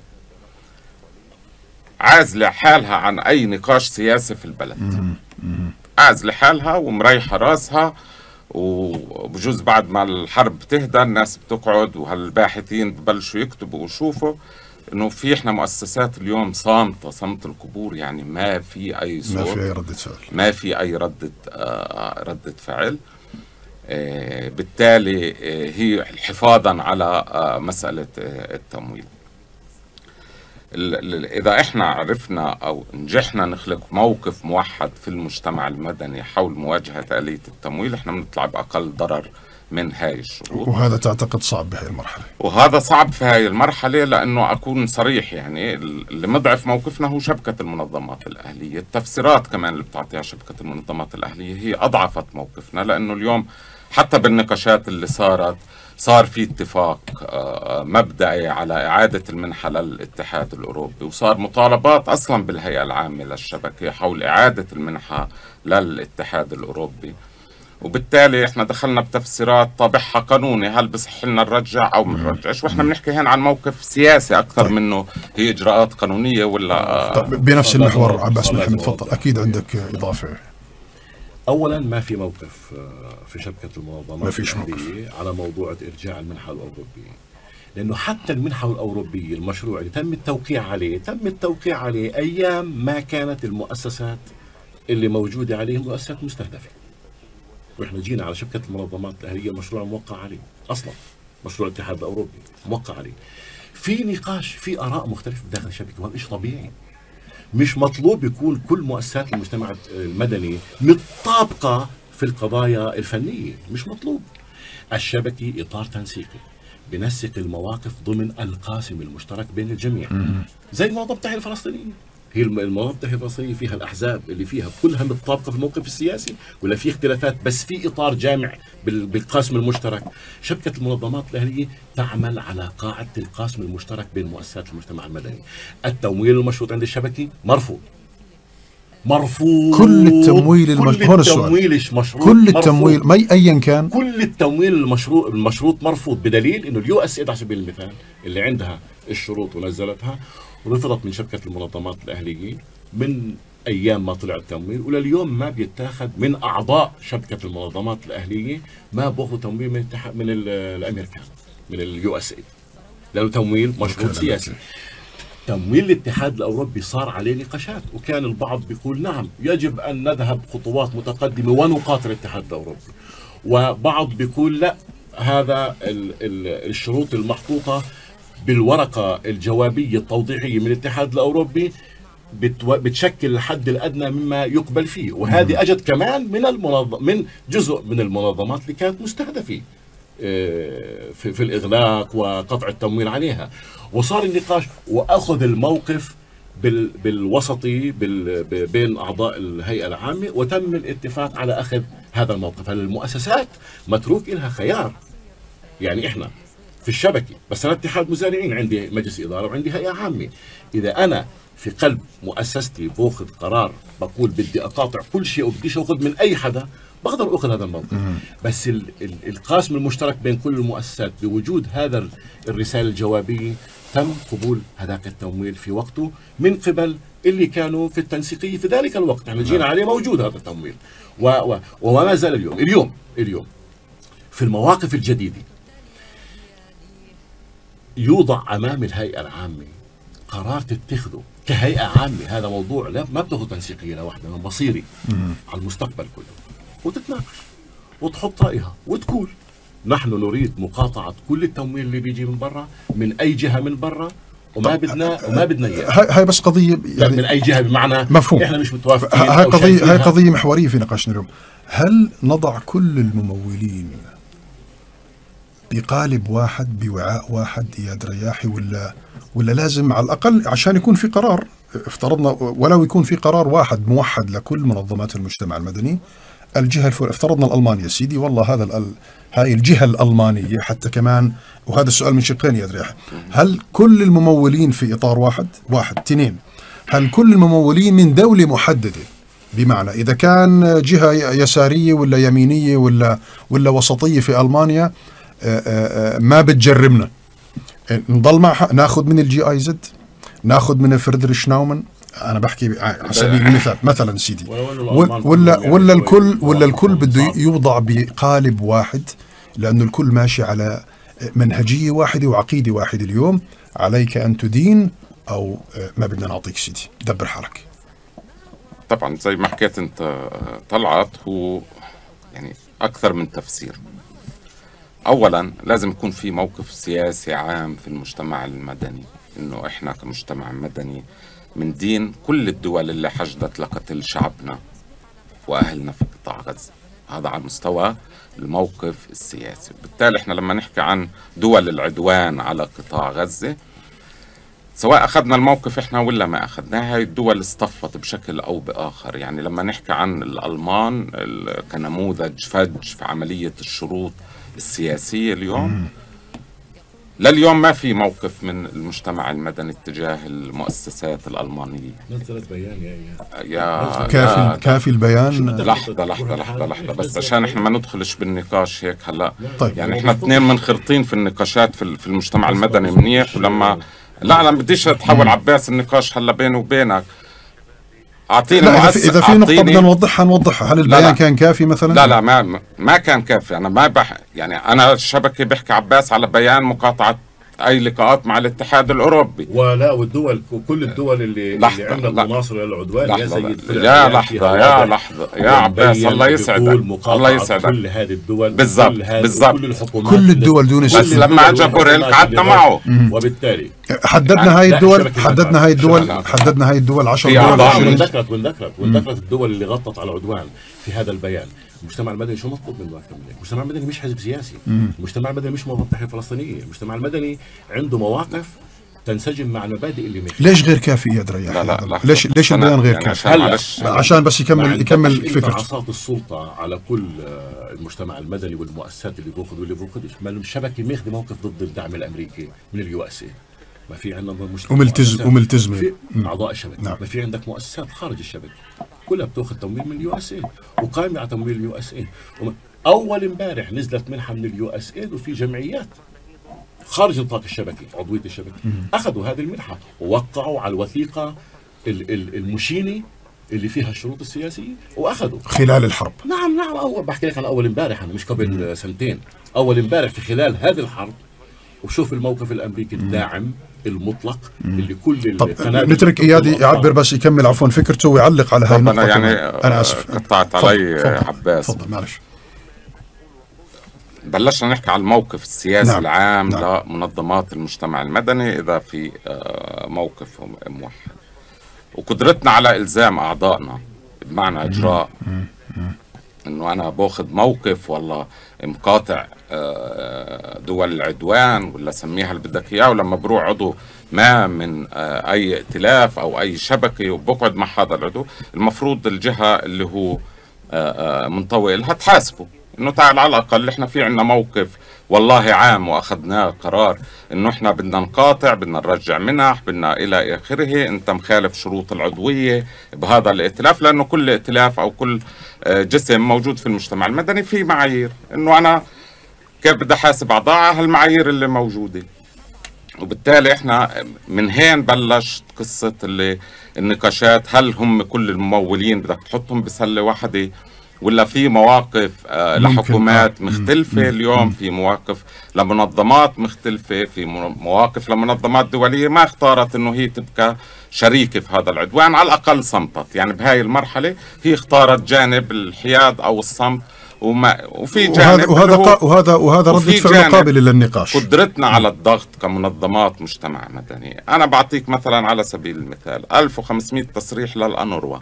[SPEAKER 2] عازلة حالها عن أي نقاش سياسي في البلد، عازلة حالها ومريحة راسها وبجوز بعد ما الحرب تهدى الناس بتقعد وهالباحثين ببلشوا يكتبوا ويشوفوا انه في احنا مؤسسات اليوم صامته صمت القبور، يعني ما في اي صوت،
[SPEAKER 1] ما في اي ردة فعل،
[SPEAKER 2] ما في اي ردة آه ردة فعل. آه بالتالي آه هي حفاظا على آه مسألة آه التمويل. إذا إحنا عرفنا أو نجحنا نخلق موقف موحد في المجتمع المدني حول مواجهة آلية التمويل، إحنا بنطلع بأقل ضرر من هاي الشروط.
[SPEAKER 1] وهذا تعتقد صعب بهاي المرحلة؟
[SPEAKER 2] وهذا صعب في هاي المرحلة، لأنه أكون صريح يعني اللي مضعف موقفنا هو شبكة المنظمات الأهلية. التفسيرات كمان اللي بتعطيها شبكة المنظمات الأهلية هي أضعفت موقفنا، لأنه اليوم حتى بالنقاشات اللي صارت صار في اتفاق مبدئي على إعادة المنحة للاتحاد الأوروبي، وصار مطالبات أصلا بالهيئة العامة للشبكة حول إعادة المنحة للاتحاد الأوروبي. وبالتالي احنا دخلنا بتفسيرات طابعها قانوني، هل بصح لنا نرجع او ما نرجعش، واحنا بنحكي هنا عن موقف سياسي اكثر طيب. منه هي اجراءات قانونيه ولا
[SPEAKER 1] طيب بنفس المحور. عباس محمد تفضل، اكيد عندك اضافه.
[SPEAKER 3] اولا ما في موقف في شبكه المنظمات
[SPEAKER 1] ما فيش موقف
[SPEAKER 3] على موضوع ارجاع المنحه الاوروبيه، لانه حتى المنحه الاوروبيه المشروع اللي تم التوقيع عليه تم التوقيع عليه ايام ما كانت المؤسسات اللي موجوده عليه مؤسسات مستهدفه، واحنا جينا على شبكه المنظمات الاهليه مشروع موقع عليه اصلا، مشروع الاتحاد الاوروبي موقع عليه. في نقاش، في اراء مختلفه داخل الشبكه، وهذا شيء طبيعي. مش مطلوب يكون كل مؤسسات المجتمع المدني متطابقه في القضايا الفنيه، مش مطلوب. الشبكه اطار تنسيقي بنسق المواقف ضمن القاسم المشترك بين الجميع، زي منظمه التحرير الفلسطينيه. هي المنظمه التحرير الفلسطينيه فيها الاحزاب اللي فيها كلها متطابقه في الموقف السياسي، ولا في اختلافات بس في اطار جامع بالقاسم المشترك. شبكه المنظمات الاهليه تعمل على قاعده القاسم المشترك بين مؤسسات المجتمع المدني. التمويل المشروط عند الشبكه مرفوض مرفوض
[SPEAKER 1] كل التمويل المشروط،
[SPEAKER 3] كل التمويل مشروط،
[SPEAKER 1] كل التمويل ما ايا كان،
[SPEAKER 3] كل التمويل المشروط المشروط مرفوض، بدليل انه اليو اس ايد على سبيل المثال اللي عندها الشروط ونزلتها رفضت من شبكه المنظمات الاهليه من ايام ما طلع التمويل، ولليوم ما بيتاخذ من اعضاء شبكه المنظمات الاهليه ما بياخذوا تمويل من من الامريكان من اليو اس ايد، لانه تمويل مشروط سياسي. تمويل الاتحاد الاوروبي صار عليه نقاشات، وكان البعض بيقول نعم يجب ان نذهب خطوات متقدمه ونقاطع الاتحاد الاوروبي، وبعض بيقول لا، هذا ال ال الشروط المحطوطه بالورقه الجوابيه التوضيحيه من الاتحاد الاوروبي بتشكل الحد الادنى مما يقبل فيه، وهذه اجت كمان من المنظم من جزء من المنظمات اللي كانت مستهدفه في, في الاغلاق وقطع التمويل عليها. وصار النقاش واخذ الموقف بال بالوسطي بال بين اعضاء الهيئه العامه، وتم الاتفاق على اخذ هذا الموقف. المؤسسات متروك لها خيار، يعني احنا في الشبكه بس انا اتحاد مزارعين، عندي مجلس اداره وعندي هيئه عامه. اذا انا في قلب مؤسستي باخذ قرار بقول بدي اقاطع كل شيء وبديش اخذ من اي حدا، بقدر اخذ هذا الموقف. بس ال ال القاسم المشترك بين كل المؤسسات بوجود هذا الرساله الجوابيه تم قبول هذاك التمويل في وقته من قبل اللي كانوا في التنسيقيه في ذلك الوقت، يعني جينا عليه موجود هذا التمويل و و وما زال اليوم اليوم اليوم في المواقف الجديده يوضع امام الهيئه العامه قرار تتخذه كهيئه عامه. هذا موضوع لا ما بتاخذ تنسيقيه لوحده، من بصيري على المستقبل كله، وتتناقش وتحط رايها وتقول نحن نريد مقاطعه كل التمويل اللي بيجي من برا من اي جهه من برا، وما بدنا وما بدنا اياه.
[SPEAKER 1] هاي بس قضيه يعني
[SPEAKER 3] من اي جهه، بمعنى
[SPEAKER 1] مفهوم
[SPEAKER 3] احنا مش متوافقين.
[SPEAKER 1] هاي قضيه هاي قضيه محوريه في نقاشنا اليوم. هل نضع كل الممولين بقالب واحد بوعاء واحد اياد رياحي، ولا ولا لازم على الاقل عشان يكون في قرار، افترضنا ولو يكون في قرار واحد موحد لكل منظمات المجتمع المدني، الجهه الفل... افترضنا الالمانيه سيدي، والله هذا ال... هاي الجهه الالمانيه حتى كمان، وهذا السؤال من شقين يا رياح، هل كل الممولين في اطار واحد؟ واحد اثنين، هل كل الممولين من دوله محدده؟ بمعنى اذا كان جهه يساريه ولا يمينيه ولا ولا وسطيه في المانيا ما بتجرمنا، نضل معها، ناخذ من الجي اي زد، ناخذ من فريدريش ناومان، انا بحكي على سبيل المثال مثلا سيدي،
[SPEAKER 3] ولو إنه
[SPEAKER 1] ولا
[SPEAKER 3] الألمان
[SPEAKER 1] ولا
[SPEAKER 3] كلهم
[SPEAKER 1] الكل
[SPEAKER 3] يعني
[SPEAKER 1] ولا الكل
[SPEAKER 3] موافقون
[SPEAKER 1] بده
[SPEAKER 3] صح.
[SPEAKER 1] يوضع بقالب واحد، لانه الكل ماشي على منهجيه واحده وعقيده واحده. اليوم عليك ان تدين او ما بدنا نعطيك سيدي، دبر حالك.
[SPEAKER 2] طبعا زي ما حكيت انت طلعت، هو يعني اكثر من تفسير. اولا لازم يكون في موقف سياسي عام في المجتمع المدني، انه احنا كمجتمع مدني من دين كل الدول اللي حشدت لقتل شعبنا واهلنا في قطاع غزة. هذا على مستوى الموقف السياسي. بالتالي احنا لما نحكي عن دول العدوان على قطاع غزة، سواء أخذنا الموقف إحنا ولا ما أخذناه، هاي الدول اصطفت بشكل أو بآخر. يعني لما نحكي عن الألمان كنموذج فج في عملية الشروط السياسية اليوم، لليوم ما في موقف من المجتمع المدني تجاه المؤسسات الألمانية.
[SPEAKER 3] نزلت بيان يا
[SPEAKER 2] يا
[SPEAKER 1] كافي
[SPEAKER 2] يا
[SPEAKER 1] كافي البيان.
[SPEAKER 2] لحظة لحظة لحظة لحظة بس عشان احنا ما ندخلش بالنقاش هيك هلا.
[SPEAKER 1] طيب.
[SPEAKER 2] يعني احنا اثنين منخرطين في النقاشات في في المجتمع المدني منيح، ولما لا انا بديش اتحول عباس النقاش هلا بيني وبينك. اعطيني
[SPEAKER 1] لا، اذا
[SPEAKER 2] مؤسس،
[SPEAKER 1] في, إذا في نقطه
[SPEAKER 2] أعطيني-
[SPEAKER 1] بدنا نوضحها نوضحها. هل البيان
[SPEAKER 2] لا.
[SPEAKER 1] كان كافي مثلا؟
[SPEAKER 2] لا لا ما ما كان كافي. انا ما بح يعني انا الشبكه بيحكي عباس على بيان مقاطعه اي لقاءات مع الاتحاد الاوروبي.
[SPEAKER 3] ولا والدول كل الدول اللي
[SPEAKER 2] لحظة،
[SPEAKER 3] اللي عملت
[SPEAKER 2] لا.
[SPEAKER 3] مناصر للعدوان يا
[SPEAKER 2] لحظة
[SPEAKER 3] سيد في
[SPEAKER 2] يا
[SPEAKER 3] البيان
[SPEAKER 2] لحظة
[SPEAKER 3] فيها
[SPEAKER 2] يا
[SPEAKER 3] واضح
[SPEAKER 2] لحظة يا عباس
[SPEAKER 3] ومبين
[SPEAKER 2] الله يسعدك
[SPEAKER 3] بقول مقاطعة
[SPEAKER 2] الله يسعدك.
[SPEAKER 3] كل هذه الدول
[SPEAKER 2] بالضبط،
[SPEAKER 3] كل هذه-
[SPEAKER 2] بالضبط.
[SPEAKER 3] كل الحكومات
[SPEAKER 1] كل الدول دون
[SPEAKER 3] كل
[SPEAKER 1] استثناء.
[SPEAKER 2] بس لما
[SPEAKER 3] الدول
[SPEAKER 2] اجى بوريل
[SPEAKER 3] والحكومات
[SPEAKER 2] قعدنا
[SPEAKER 3] اللي
[SPEAKER 2] معه.
[SPEAKER 3] وبالتالي
[SPEAKER 1] حددنا هاي
[SPEAKER 3] لا،
[SPEAKER 1] الدول
[SPEAKER 3] الشبكة
[SPEAKER 1] حددنا هاي الدول
[SPEAKER 3] لا، لا.
[SPEAKER 1] حددنا هاي الدول عشر
[SPEAKER 2] في
[SPEAKER 1] دول
[SPEAKER 2] أعضاء
[SPEAKER 1] عشرين.
[SPEAKER 3] وانذكرت وانذكرت وانذكرت الدول اللي غطت على العدوان في هذا البيان. المجتمع المدني شو مطلوب منه اكثر من هيك؟ المجتمع المدني مش حزب سياسي، المجتمع المدني مش منظمه التحرير الفلسطينيه، المجتمع المدني عنده مواقف تنسجم مع المبادئ اللي مش
[SPEAKER 1] ليش غير كافي يا دريح؟
[SPEAKER 2] لا لا لا
[SPEAKER 1] ليش ليش
[SPEAKER 2] أنا-
[SPEAKER 1] البيان غير
[SPEAKER 2] يعني
[SPEAKER 1] كافي؟
[SPEAKER 2] عشان
[SPEAKER 3] هلا.
[SPEAKER 2] معلش
[SPEAKER 1] عشان بس
[SPEAKER 3] ما
[SPEAKER 1] يكمل
[SPEAKER 3] عندكش
[SPEAKER 1] يكمل
[SPEAKER 3] انت
[SPEAKER 1] فكرته.
[SPEAKER 3] عصات السلطه على كل آه، المجتمع المدني والمؤسسات اللي بياخذ واللي بياخذش. ما الشبكه ماخذه موقف ضد الدعم الامريكي من اليو اس اي. ما في عندنا مجتمع
[SPEAKER 1] وملتزم
[SPEAKER 3] مؤسسات.
[SPEAKER 1] وملتزمه.
[SPEAKER 3] في اعضاء الشبكه.
[SPEAKER 1] نعم.
[SPEAKER 3] ما في عندك مؤسسات خارج الشبكه كلها بتاخذ تمويل من اليو اس اي وقائمه على تمويل اليو اس اي. اول امبارح نزلت منحه من اليو اس اي وفي جمعيات خارج نطاق الشبكه عضويه الشبكه اخذوا هذه المنحه ووقعوا على الوثيقه ال- ال- المشينه اللي فيها الشروط السياسيه واخذوا.
[SPEAKER 1] خلال الحرب.
[SPEAKER 3] نعم نعم أول بحكي لك عن اول امبارح، انا مش قبل سنتين. اول امبارح في خلال هذه الحرب. وشوف الموقف الامريكي الداعم المطلق اللي كل
[SPEAKER 1] طب
[SPEAKER 3] القنابل
[SPEAKER 1] نترك ايادي يعبر بس يكمل عفوا فكرته ويعلق على هاي
[SPEAKER 2] طب
[SPEAKER 1] النقطه.
[SPEAKER 2] انا يعني
[SPEAKER 1] كمان. انا اسف
[SPEAKER 2] قطعت
[SPEAKER 1] تفضل،
[SPEAKER 2] علي
[SPEAKER 1] تفضل،
[SPEAKER 2] عباس.
[SPEAKER 1] تفضل معلش.
[SPEAKER 2] بلشنا نحكي عن الموقف السياسي
[SPEAKER 1] نعم.
[SPEAKER 2] العام
[SPEAKER 1] نعم.
[SPEAKER 2] لمنظمات المجتمع المدني إذا في آه، موقف موحد، وقدرتنا على إلزام أعضائنا بمعنى إجراء إنه أنا باخذ موقف والله مقاطع آه، دول العدوان ولا سميها اللي بدك إياه، ولما بروح عضو ما من آه، أي ائتلاف أو أي شبكة وبقعد مع هذا العضو، المفروض الجهة اللي هو آه، آه، منطوي لها تحاسبه انه تعال على الاقل احنا في عنا موقف والله عام واخذناه قرار انه احنا بدنا نقاطع، بدنا نرجع منح، بدنا الى اخره، انت مخالف شروط العضويه بهذا الائتلاف، لانه كل ائتلاف او كل آه، جسم موجود في المجتمع المدني في معايير انه انا كيف بدي احاسب اعضاء على هالمعايير اللي موجوده. وبالتالي احنا من هين بلشت قصه اللي النقاشات، هل هم كل الممولين بدك تحطهم بسله واحده ولا في مواقف آه لحكومات
[SPEAKER 1] آه.
[SPEAKER 2] مختلفة؟
[SPEAKER 1] مم.
[SPEAKER 2] اليوم
[SPEAKER 1] مم.
[SPEAKER 2] في مواقف لمنظمات مختلفة، في مواقف لمنظمات دولية ما اختارت انه هي تبقى شريكة في هذا العدوان، على الأقل صمتت. يعني بهاي المرحلة هي اختارت جانب الحياد أو الصمت، وما وفي جانب
[SPEAKER 1] وهذا وهذا
[SPEAKER 2] اللي هو
[SPEAKER 1] قا- وهذا وهذا
[SPEAKER 2] وفي
[SPEAKER 1] ردة فعل
[SPEAKER 2] جانب
[SPEAKER 1] قابلة للنقاش.
[SPEAKER 2] قدرتنا على الضغط كمنظمات مجتمع مدني. أنا بعطيك مثلا على سبيل المثال ألف وخمسمئة تصريح للأنوروا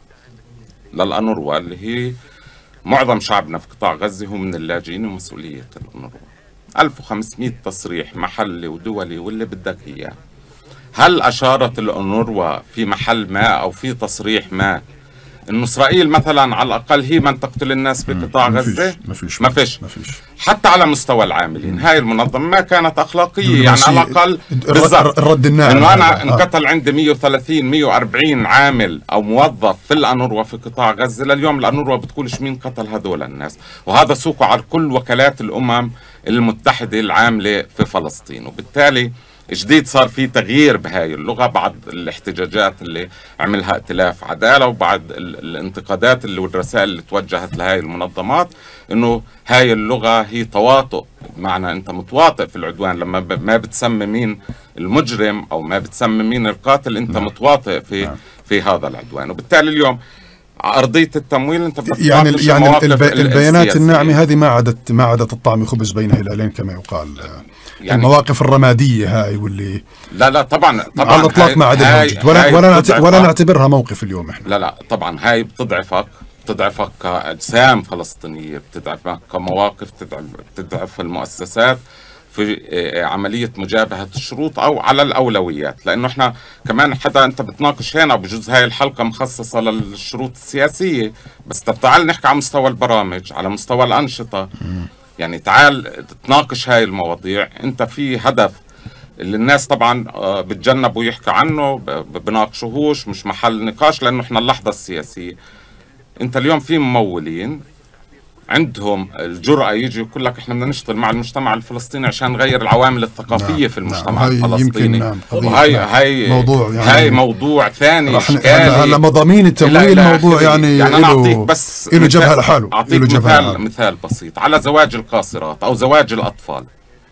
[SPEAKER 2] للأنوروا اللي هي معظم شعبنا في قطاع غزة هو من اللاجئين ومسؤولية الأنوروا. ألف وخمسمئة تصريح محلي ودولي واللي بدك إياه. هل أشارت الأنوروا في محل ما أو في تصريح ما إنه إسرائيل مثلا على الأقل هي من تقتل الناس في قطاع
[SPEAKER 1] ما فيش-
[SPEAKER 2] غزة؟
[SPEAKER 1] ما فيش
[SPEAKER 2] ما فيش
[SPEAKER 1] ما فيش
[SPEAKER 2] حتى على مستوى العاملين. هاي المنظمة ما كانت أخلاقية، يعني
[SPEAKER 1] دبلوماسية.
[SPEAKER 2] على الأقل
[SPEAKER 1] الر-
[SPEAKER 2] بالضبط
[SPEAKER 1] الرد الناعم
[SPEAKER 2] إنه أنا
[SPEAKER 1] هذا. آه.
[SPEAKER 2] انقتل عندي مئة وثلاثين مئة وأربعين عامل أو موظف في الأنوروا في قطاع غزة، لليوم الأنوروا بتقولش مين قتل هذول الناس، وهذا سوقه على كل وكالات الأمم المتحدة العاملة في فلسطين. وبالتالي جديد صار في تغيير بهاي اللغة بعد الاحتجاجات اللي عملها ائتلاف عدالة، وبعد الانتقادات اللي والرسائل اللي توجهت لهاي المنظمات انه هاي اللغة هي تواطؤ، بمعنى انت متواطئ في العدوان لما ما بتسمي مين المجرم او ما بتسمي مين القاتل، انت نعم. متواطئ في نعم. في هذا العدوان. وبالتالي اليوم أرضية التمويل أنت
[SPEAKER 1] يعني يعني الب... البيانات الناعمة هذه ما عادت ما عادت الطعم خبز بين هلالين كما يقال، يعني المواقف الرمادية هاي واللي
[SPEAKER 2] لا لا طبعا طبعا
[SPEAKER 1] على الإطلاق ما عاد موجود، ولا ولا, نعت... ولا نعتبرها موقف اليوم احنا.
[SPEAKER 2] لا لا طبعا هاي بتضعفك بتضعفك كأجسام فلسطينية، بتضعفك كمواقف، بتضعف بتضعف المؤسسات في عملية مجابهة الشروط أو على الأولويات، لأنه إحنا كمان حدا أنت بتناقش هنا، بجوز هاي الحلقة مخصصة للشروط السياسية، بس تعال نحكي على مستوى البرامج، على مستوى الأنشطة. يعني تعال تناقش هاي المواضيع. أنت في هدف اللي الناس طبعا بتجنبوا يحكي عنه، بناقشوهوش، مش محل نقاش، لأنه إحنا اللحظة السياسية. أنت اليوم في ممولين عندهم الجرأة يجي يقول لك احنا بدنا نشتغل مع المجتمع الفلسطيني عشان نغير العوامل الثقافية نعم. في المجتمع نعم. الفلسطيني. نعم.
[SPEAKER 1] وهي هاي
[SPEAKER 2] موضوع يعني هاي موضوع ثاني
[SPEAKER 1] اشكالي على مضامين التمويل، موضوع يعني
[SPEAKER 2] يعني انا اعطيك بس
[SPEAKER 1] له جبهة لحاله.
[SPEAKER 2] اعطيك مثال مثال بسيط على زواج القاصرات او زواج الاطفال.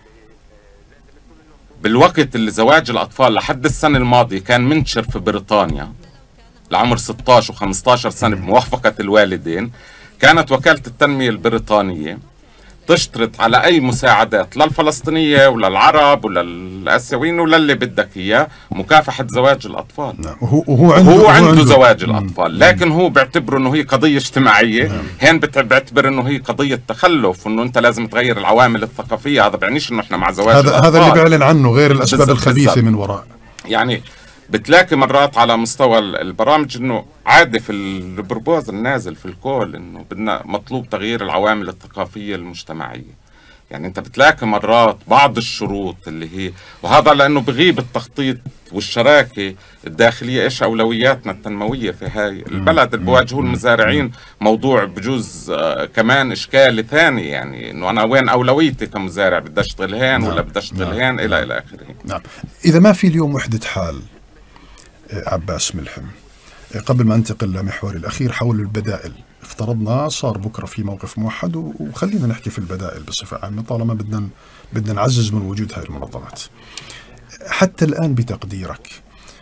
[SPEAKER 2] بالوقت اللي زواج الاطفال لحد السنة الماضية كان منتشر في بريطانيا لعمر ستة عشر وخمسة عشر سنة بموافقة الوالدين، كانت وكالة التنمية البريطانية تشترط على أي مساعدات للفلسطينية ولا العرب ولا الآسيويين ولا اللي بدك إياه مكافحة زواج الأطفال.
[SPEAKER 1] نعم. وهو وهو عنده,
[SPEAKER 2] هو عنده, عنده زواج مم. الأطفال، لكن هو بيعتبره إنه هي قضية اجتماعية. نعم. هين بيعتبر إنه هي قضية تخلف، وإنه أنت لازم تغير العوامل الثقافية. هذا بعنيش إنه إحنا مع زواج
[SPEAKER 1] هذا
[SPEAKER 2] الأطفال.
[SPEAKER 1] هذا اللي بيعلن عنه غير الأسباب الخبيثة من وراء.
[SPEAKER 2] يعني بتلاقي مرات على مستوى البرامج انه عادي في البروبوز النازل في الكول انه بدنا مطلوب تغيير العوامل الثقافية المجتمعية. يعني انت بتلاقي مرات بعض الشروط اللي هي، وهذا لانه بغيب التخطيط والشراكة الداخلية. ايش اولوياتنا التنموية في هاي البلد اللي بواجهوه المزارعين؟ موضوع بجوز آه كمان اشكالي ثاني، يعني انه انا وين اولويتي كمزارع؟ بدي اشتغل هين ولا بدي اشتغل هين الى الى اخره.
[SPEAKER 1] نعم. اذا ما في اليوم وحدة حال عباس ملحم، قبل ما انتقل لمحوري الأخير حول البدائل، افترضنا صار بكرة في موقف موحد، وخلينا نحكي في البدائل بصفة عامة طالما بدنا بدنا نعزز من وجود هاي المنظمات. حتى الآن بتقديرك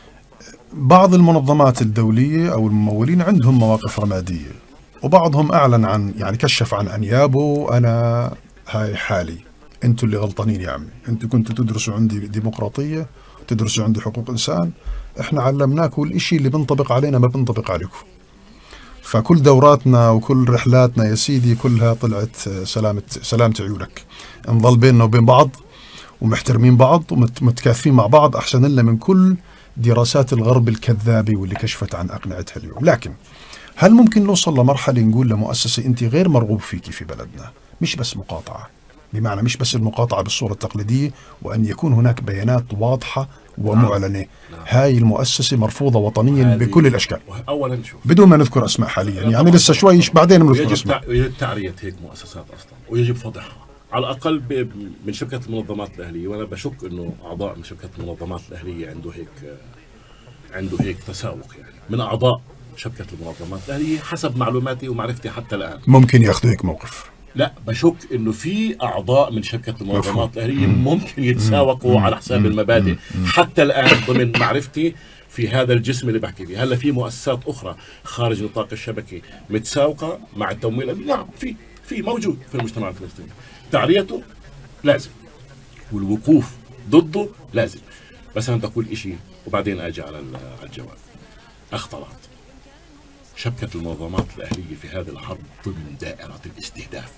[SPEAKER 1] بعض المنظمات الدولية أو الممولين عندهم مواقف رمادية، وبعضهم أعلن عن يعني كشف عن أنيابه، أنا هاي حالي، أنتوا اللي غلطانين يا عمي، أنتوا كنتوا تدرسوا عندي ديمقراطية، تدرسوا عندي حقوق إنسان، إحنا علمناكم الإشي اللي بنطبق علينا ما بنطبق عليكم. فكل دوراتنا وكل رحلاتنا يا سيدي كلها طلعت سلامة سلامة عيونك، نظل بيننا وبين بعض ومحترمين بعض ومتكافين مع بعض، أحسن لنا من كل دراسات الغرب الكذابة واللي كشفت عن أقنعتها اليوم. لكن هل ممكن نوصل لمرحلة نقول لمؤسسة أنت غير مرغوب فيك في بلدنا، مش بس مقاطعة، بمعنى مش بس المقاطعة بالصورة التقليدية، وأن يكون هناك بيانات واضحة ومعلنة، هاي المؤسسة مرفوضة وطنيا بكل الأشكال.
[SPEAKER 3] أولا شوف،
[SPEAKER 1] بدون ما نذكر أسماء حاليا، يعني لسه شوي بعدين بنذكر أسماء.
[SPEAKER 3] يجب تعرية هيك مؤسسات أصلا، ويجب فضحها على الأقل من شبكة المنظمات الأهلية. وأنا بشك إنه أعضاء من شبكة المنظمات الأهلية عنده هيك عنده هيك تساوق، يعني من أعضاء شبكة المنظمات الأهلية حسب معلوماتي ومعرفتي حتى الآن
[SPEAKER 1] ممكن ياخذوا هيك موقف.
[SPEAKER 3] لا، بشك انه في اعضاء من شبكه المنظمات الاهليه ممكن يتساوقوا على حساب المبادئ حتى الان ضمن معرفتي في هذا الجسم اللي بحكي فيه. هلا في مؤسسات اخرى خارج نطاق الشبكه متساوقه مع التمويل؟ نعم، في في موجود في المجتمع الفلسطيني. تعريته لازم والوقوف ضده لازم. بس انا بدي اقول شيء وبعدين اجي على الجواب. اختلط شبكة المنظمات الأهلية في هذه الحرب ضمن دائرة الاستهداف.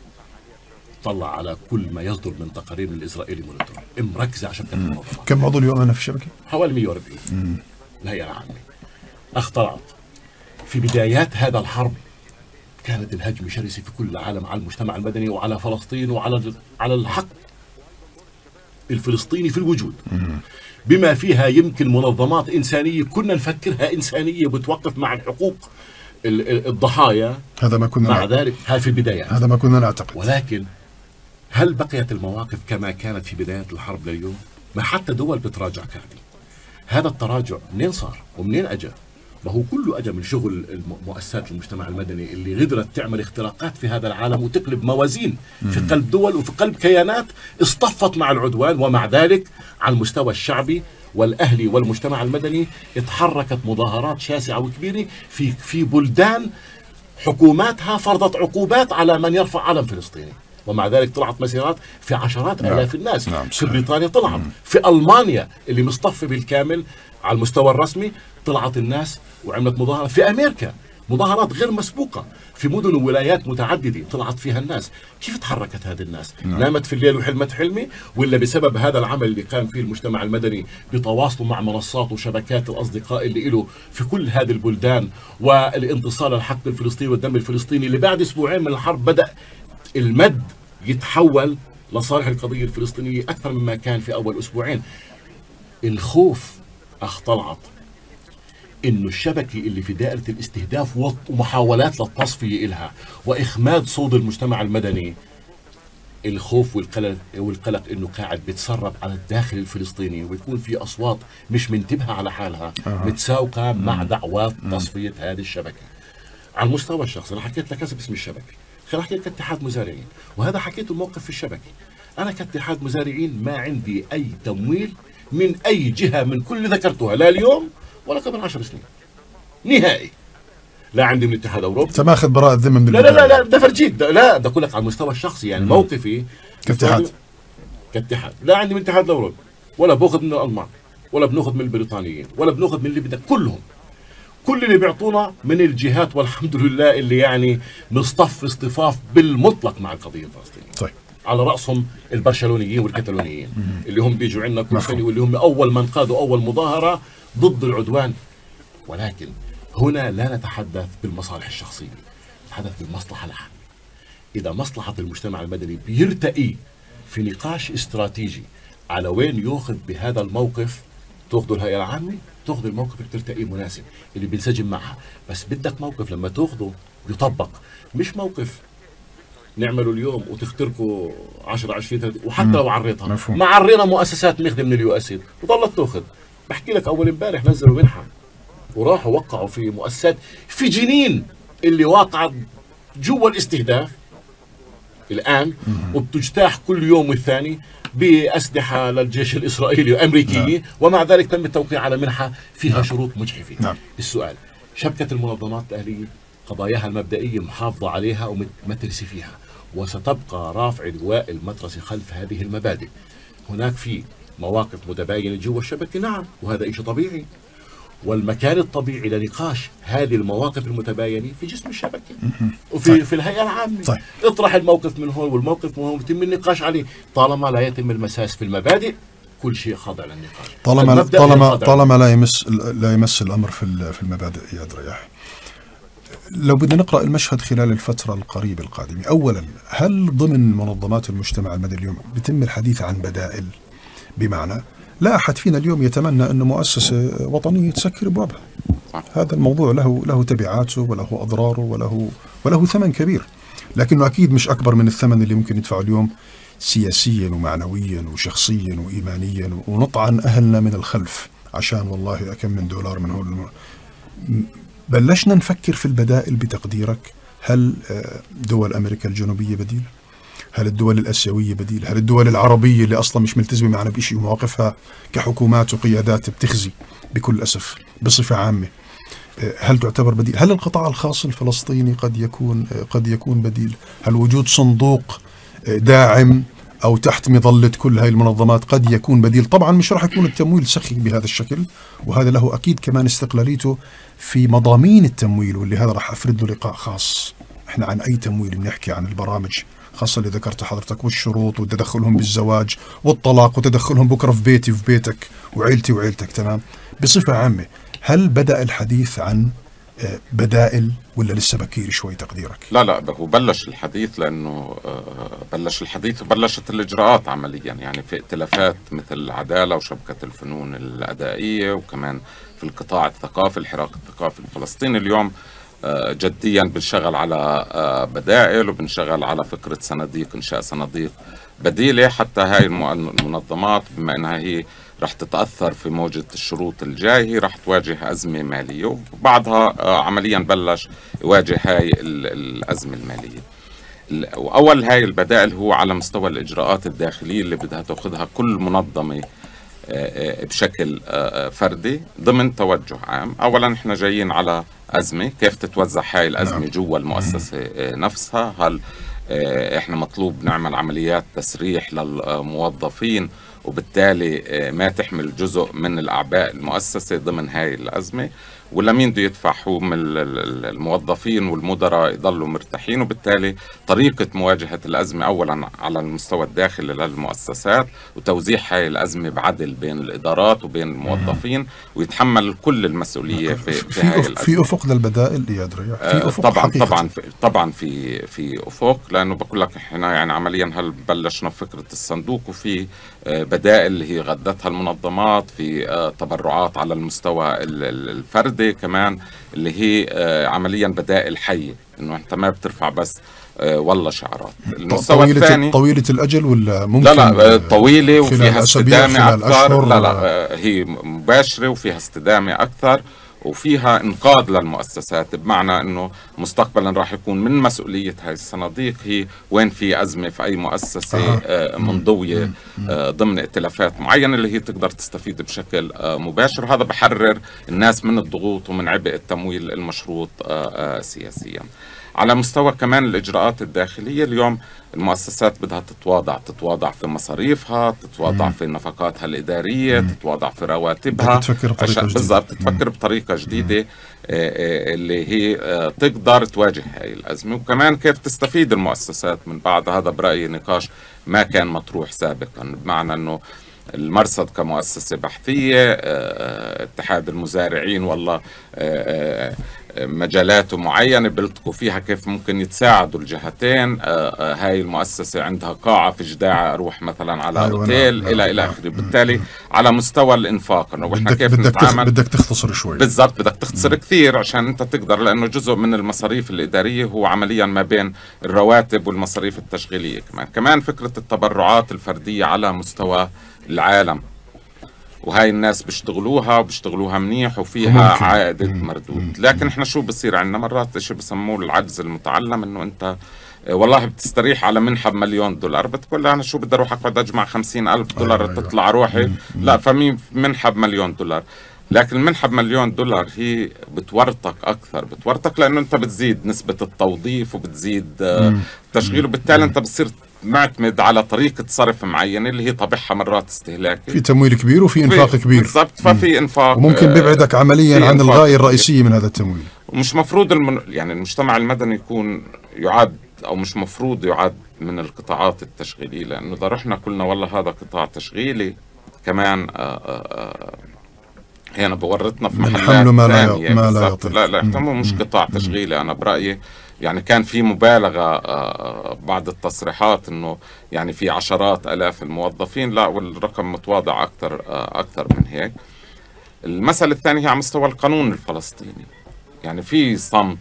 [SPEAKER 3] طلع على كل ما يصدر من تقارير الإسرائيلي مونيتور، مركزة على شبكة المنظمات.
[SPEAKER 1] كم عضو اليوم أنا في الشبكة؟
[SPEAKER 3] حوالي مئة وأربعين الهيئة العامة. اختلط في بدايات هذا الحرب كانت الهجمة شرسة في كل العالم على المجتمع المدني وعلى فلسطين وعلى على الحق الفلسطيني في الوجود، بما فيها يمكن منظمات إنسانية كنا نفكرها إنسانية بتوقف مع الحقوق الضحايا.
[SPEAKER 1] هذا ما كنا
[SPEAKER 3] مع ذلك هاي في البدايات،
[SPEAKER 1] هذا ما كنا نعتقد.
[SPEAKER 3] ولكن هل بقيت المواقف كما كانت في بدايات الحرب لليوم؟ ما حتى دول بتراجع كاردي. هذا التراجع منين صار ومنين اجى؟ ما هو كله اجى من شغل مؤسسات المجتمع المدني اللي قدرت تعمل اختراقات في هذا العالم وتقلب موازين في قلب دول وفي قلب كيانات اصطفت مع العدوان، ومع ذلك على المستوى الشعبي والاهلي والمجتمع المدني اتحركت مظاهرات شاسعه وكبيره في في بلدان حكوماتها فرضت عقوبات على من يرفع علم فلسطيني، ومع ذلك طلعت مسيرات في عشرات
[SPEAKER 1] نعم.
[SPEAKER 3] آلاف الناس.
[SPEAKER 1] نعم.
[SPEAKER 3] في بريطانيا طلعت، في ألمانيا اللي مصطفى بالكامل على المستوى الرسمي طلعت الناس وعملت مظاهرة. في أمريكا مظاهرات غير مسبوقة في مدن وولايات متعددة طلعت فيها الناس. كيف تحركت هذه الناس؟ نعم. نامت في الليل وحلمت حلمي، ولا بسبب هذا العمل اللي قام فيه المجتمع المدني بتواصله مع منصات وشبكات الأصدقاء اللي له في كل هذه البلدان، والانتصار للحق الفلسطيني والدم الفلسطيني اللي بعد أسبوعين من الحرب بدأ المد يتحول لصالح القضية الفلسطينية أكثر مما كان في أول أسبوعين. الخوف اختلعت إنه الشبكة اللي في دائرة الاستهداف ومحاولات للتصفية إلها وإخماد صوت المجتمع المدني، الخوف والقلق والقلق إنه قاعد بتسرب على الداخل الفلسطيني، ويكون في أصوات مش منتبهة على حالها أه. متساوقة مع دعوات تصفية هذه الشبكة. على المستوى الشخصي أنا حكيت لك باسم الشبكة، خليني أحكي لك كاتحاد مزارعين، وهذا حكيته الموقف في الشبكة. أنا كاتحاد مزارعين ما عندي أي تمويل من أي جهة من كل ذكرتها، لا اليوم ولا قبل عشر سنين نهائي. لا عندي من الاتحاد الأوروبي.
[SPEAKER 1] أنت ماخذ براءة ذمة من
[SPEAKER 3] لا لا لا لا ده فرجيك ده، لا ده أقول لك على المستوى الشخصي يعني موقفي
[SPEAKER 1] كاتحاد
[SPEAKER 3] كاتحاد لا عندي من الاتحاد الأوروبي، ولا باخذ من الألمان، ولا بناخذ من البريطانيين، ولا بناخذ من اللي بدك، كلهم كل اللي بيعطونا من الجهات والحمد لله اللي يعني نصطف اصطفاف بالمطلق مع القضية الفلسطينية.
[SPEAKER 1] طيب.
[SPEAKER 3] على رأسهم البرشلونيين والكتالونيين اللي هم بيجوا عندنا كل سنة، واللي هم أول من قادوا أول مظاهرة ضد العدوان. ولكن هنا لا نتحدث بالمصالح الشخصية، نتحدث بالمصلحة العامة. إذا مصلحة المجتمع المدني بيرتقي في نقاش استراتيجي على وين يأخذ بهذا الموقف، تأخذوا الهيئة العامة، تأخذ الموقف اللي بترتقي مناسب اللي بينسجم معها. بس بدك موقف لما تأخذه يطبق، مش موقف نعمله اليوم وتخترقوا عشرة عشرين ثلاثين، وحتى لو عريتها
[SPEAKER 1] مفهوم.
[SPEAKER 3] ما عرينا مؤسسات ماخذه من اليو اس وظلت تاخذ. بحكي لك اول امبارح نزلوا منحه وراحوا وقعوا في مؤسسات في جنين اللي واقعه جوا الاستهداف الان، وبتجتاح كل يوم والثاني بأسلحة للجيش الإسرائيلي وأمريكية. نعم. ومع ذلك تم التوقيع على منحة فيها نعم. شروط مجحفة. نعم. السؤال، شبكة المنظمات الأهلية قضاياها المبدئية محافظة عليها ومترسي فيها، وستبقى رافع لواء المترسي خلف هذه المبادئ. هناك في مواقف متباينة جوا الشبكة، نعم، وهذا شيء طبيعي، والمكان الطبيعي لنقاش هذه المواقف المتباينة في جسم الشبكة وفي طيب. في الهيئة العامة. طيب. اطرح الموقف من هون والموقف من هون ويتم النقاش عليه، طالما لا يتم المساس في المبادئ كل شيء خاضع للنقاش.
[SPEAKER 1] طالما طالما طالما لا يمس لا يمس الأمر في في المبادئ. يا رياح، لو بدنا نقرأ المشهد خلال الفترة القريبة القادمة، أولا هل ضمن منظمات المجتمع المدني اليوم بيتم الحديث عن بدائل؟ بمعنى لا أحد فينا اليوم يتمنى أن مؤسسة وطنية تسكر أبوابها. هذا الموضوع له له تبعاته وله أضراره وله وله ثمن كبير، لكنه أكيد مش أكبر من الثمن اللي ممكن يدفعه اليوم سياسيا ومعنويا وشخصيا وإيمانيا، ونطعن أهلنا من الخلف عشان والله أكم من دولار من هون. بلشنا نفكر في البدائل بتقديرك. هل دول أمريكا الجنوبية بديل؟ هل الدول الآسيوية بديل؟ هل الدول العربية اللي أصلا مش ملتزمة معنا بشيء ومواقفها كحكومات وقيادات بتخزي بكل أسف بصفة عامة، هل تعتبر بديل؟ هل القطاع الخاص الفلسطيني قد يكون قد يكون بديل؟ هل وجود صندوق داعم أو تحت مظلة كل هاي المنظمات قد يكون بديل؟ طبعا مش راح يكون التمويل سخي بهذا الشكل، وهذا له أكيد كمان استقلاليته في مضامين التمويل، واللي هذا راح أفرد له لقاء خاص. احنا عن أي تمويل بنحكي؟ عن البرامج خاصة اللي ذكرت حضرتك، والشروط وتدخلهم بالزواج والطلاق وتدخلهم بكرة في بيتي وفي بيتك وعيلتي وعيلتك. تمام. بصفة عامة هل بدأ الحديث عن بدائل ولا لسه بكير شوي تقديرك؟
[SPEAKER 2] لا لا هو بلش الحديث، لأنه بلش الحديث وبلشت الإجراءات عمليا، يعني في ائتلافات مثل العدالة وشبكة الفنون الأدائية، وكمان في القطاع الثقافي الحراك الثقافي الفلسطيني اليوم جديا بنشغل على بدائل، وبنشغل على فكرة صناديق، إنشاء صناديق بديلة حتى هاي المنظمات بما أنها هي رح تتأثر في موجة الشروط الجاية رح تواجه أزمة مالية، وبعدها عمليا بلش يواجه هاي الأزمة المالية. وأول هاي البدائل هو على مستوى الإجراءات الداخلية اللي بدها تأخذها كل منظمة بشكل فردي ضمن توجه عام. أولا احنا جايين على أزمة، كيف تتوزع هاي الأزمة جوا المؤسسة نفسها. هل احنا مطلوب نعمل عمليات تسريح للموظفين وبالتالي ما تحمل جزء من الأعباء المؤسسة ضمن هاي الأزمة، ولا مين بده يدفع؟ هو من الموظفين والمدراء يضلوا مرتاحين، وبالتالي طريقة مواجهة الأزمة أولا على المستوى الداخلي للمؤسسات وتوزيع هاي الأزمة بعدل بين الإدارات وبين الموظفين، ويتحمل كل المسؤولية في, في, في هاي الأزمة.
[SPEAKER 1] في أفق للبدائل إياد رياح؟ في أفق
[SPEAKER 2] طبعا
[SPEAKER 1] حقيقة.
[SPEAKER 2] طبعا في طبعا في في أفق، لأنه بقول لك إحنا يعني عمليا هل بلشنا فكرة الصندوق، وفي بدائل اللي هي غدتها المنظمات، في تبرعات على المستوى الفردي كمان اللي هي عمليا بدائل حية، انه انت ما بترفع بس والله شعارات.
[SPEAKER 1] المستوى طويلة الثاني طويلة الأجل ولا ممكن؟
[SPEAKER 2] لا لا طويلة وفيها استدامة أكثر. لا لا هي مباشرة وفيها استدامة أكثر وفيها إنقاذ للمؤسسات، بمعنى أنه مستقبلا راح يكون من مسؤولية هاي الصناديق هي وين في أزمة في أي مؤسسة آه. منضوية آه ضمن ائتلافات معينة اللي هي تقدر تستفيد بشكل آه مباشر. هذا بحرر الناس من الضغوط ومن عبء التمويل المشروط آه آه سياسيا. على مستوى كمان الإجراءات الداخلية، اليوم المؤسسات بدها تتواضع تتواضع في مصاريفها، تتواضع مم. في نفقاتها الإدارية، مم. تتواضع في رواتبها، بالضبط تفكر بطريقة جديدة اللي هي تقدر تواجه هاي الأزمة، وكمان كيف تستفيد المؤسسات من بعد. هذا برأيي نقاش ما كان مطروح سابقا، بمعنى أنه المرصد كمؤسسة بحثية، اتحاد المزارعين والله مجالاته معينة بيلتقوا فيها كيف ممكن يتساعدوا الجهتين. هاي المؤسسة عندها قاعة في جداع أروح مثلا على
[SPEAKER 1] أيوة
[SPEAKER 2] أوتيل
[SPEAKER 1] نعم
[SPEAKER 2] إلى إلى آخره. بالتالي على مستوى الإنفاق إنه إحنا كيف
[SPEAKER 1] بدك
[SPEAKER 2] نتعامل،
[SPEAKER 1] بدك تختصر شوي.
[SPEAKER 2] بالضبط بدك تختصر كثير عشان أنت تقدر، لأنه جزء من المصاريف الإدارية هو عمليا ما بين الرواتب والمصاريف التشغيلية. كمان كمان فكرة التبرعات الفردية على مستوى العالم، وهاي الناس بيشتغلوها وبيشتغلوها منيح وفيها عائد مردود. لكن احنا شو بصير عندنا مرات اشي بسموه العجز المتعلم، انه انت والله بتستريح على منحة بمليون دولار، بتقول انا شو بدي اروح اقعد اجمع خمسين الف دولار تطلع روحي. لا، فمين منحة بمليون دولار؟ لكن المنحة بمليون دولار هي بتورطك أكثر، بتورطك لأنه أنت بتزيد نسبة التوظيف وبتزيد تشغيل، وبالتالي أنت بتصير معتمد على طريقة صرف معينة اللي هي طبيعها مرات استهلاكي،
[SPEAKER 1] في تمويل كبير وفي إنفاق كبير.
[SPEAKER 2] بالضبط، ففي إنفاق
[SPEAKER 1] وممكن بيبعدك عمليا عن الغاية الرئيسية من هذا التمويل.
[SPEAKER 2] ومش مفروض المن... يعني المجتمع المدني يكون يعد أو مش مفروض يعد من القطاعات التشغيلية، لأنه إذا رحنا قلنا والله هذا قطاع تشغيلي كمان آآ آآ هنا بورطنا في محلات
[SPEAKER 1] ما
[SPEAKER 2] ثانية.
[SPEAKER 1] لا, ما لا يطيق.
[SPEAKER 2] لا لا احتمال مش قطاع تشغيلي. أنا برأيي يعني كان في مبالغة بعض التصريحات إنه يعني في عشرات آلاف الموظفين، لا والرقم متواضع أكثر أكثر من هيك. المسألة الثانية هي على مستوى القانون الفلسطيني، يعني في صمت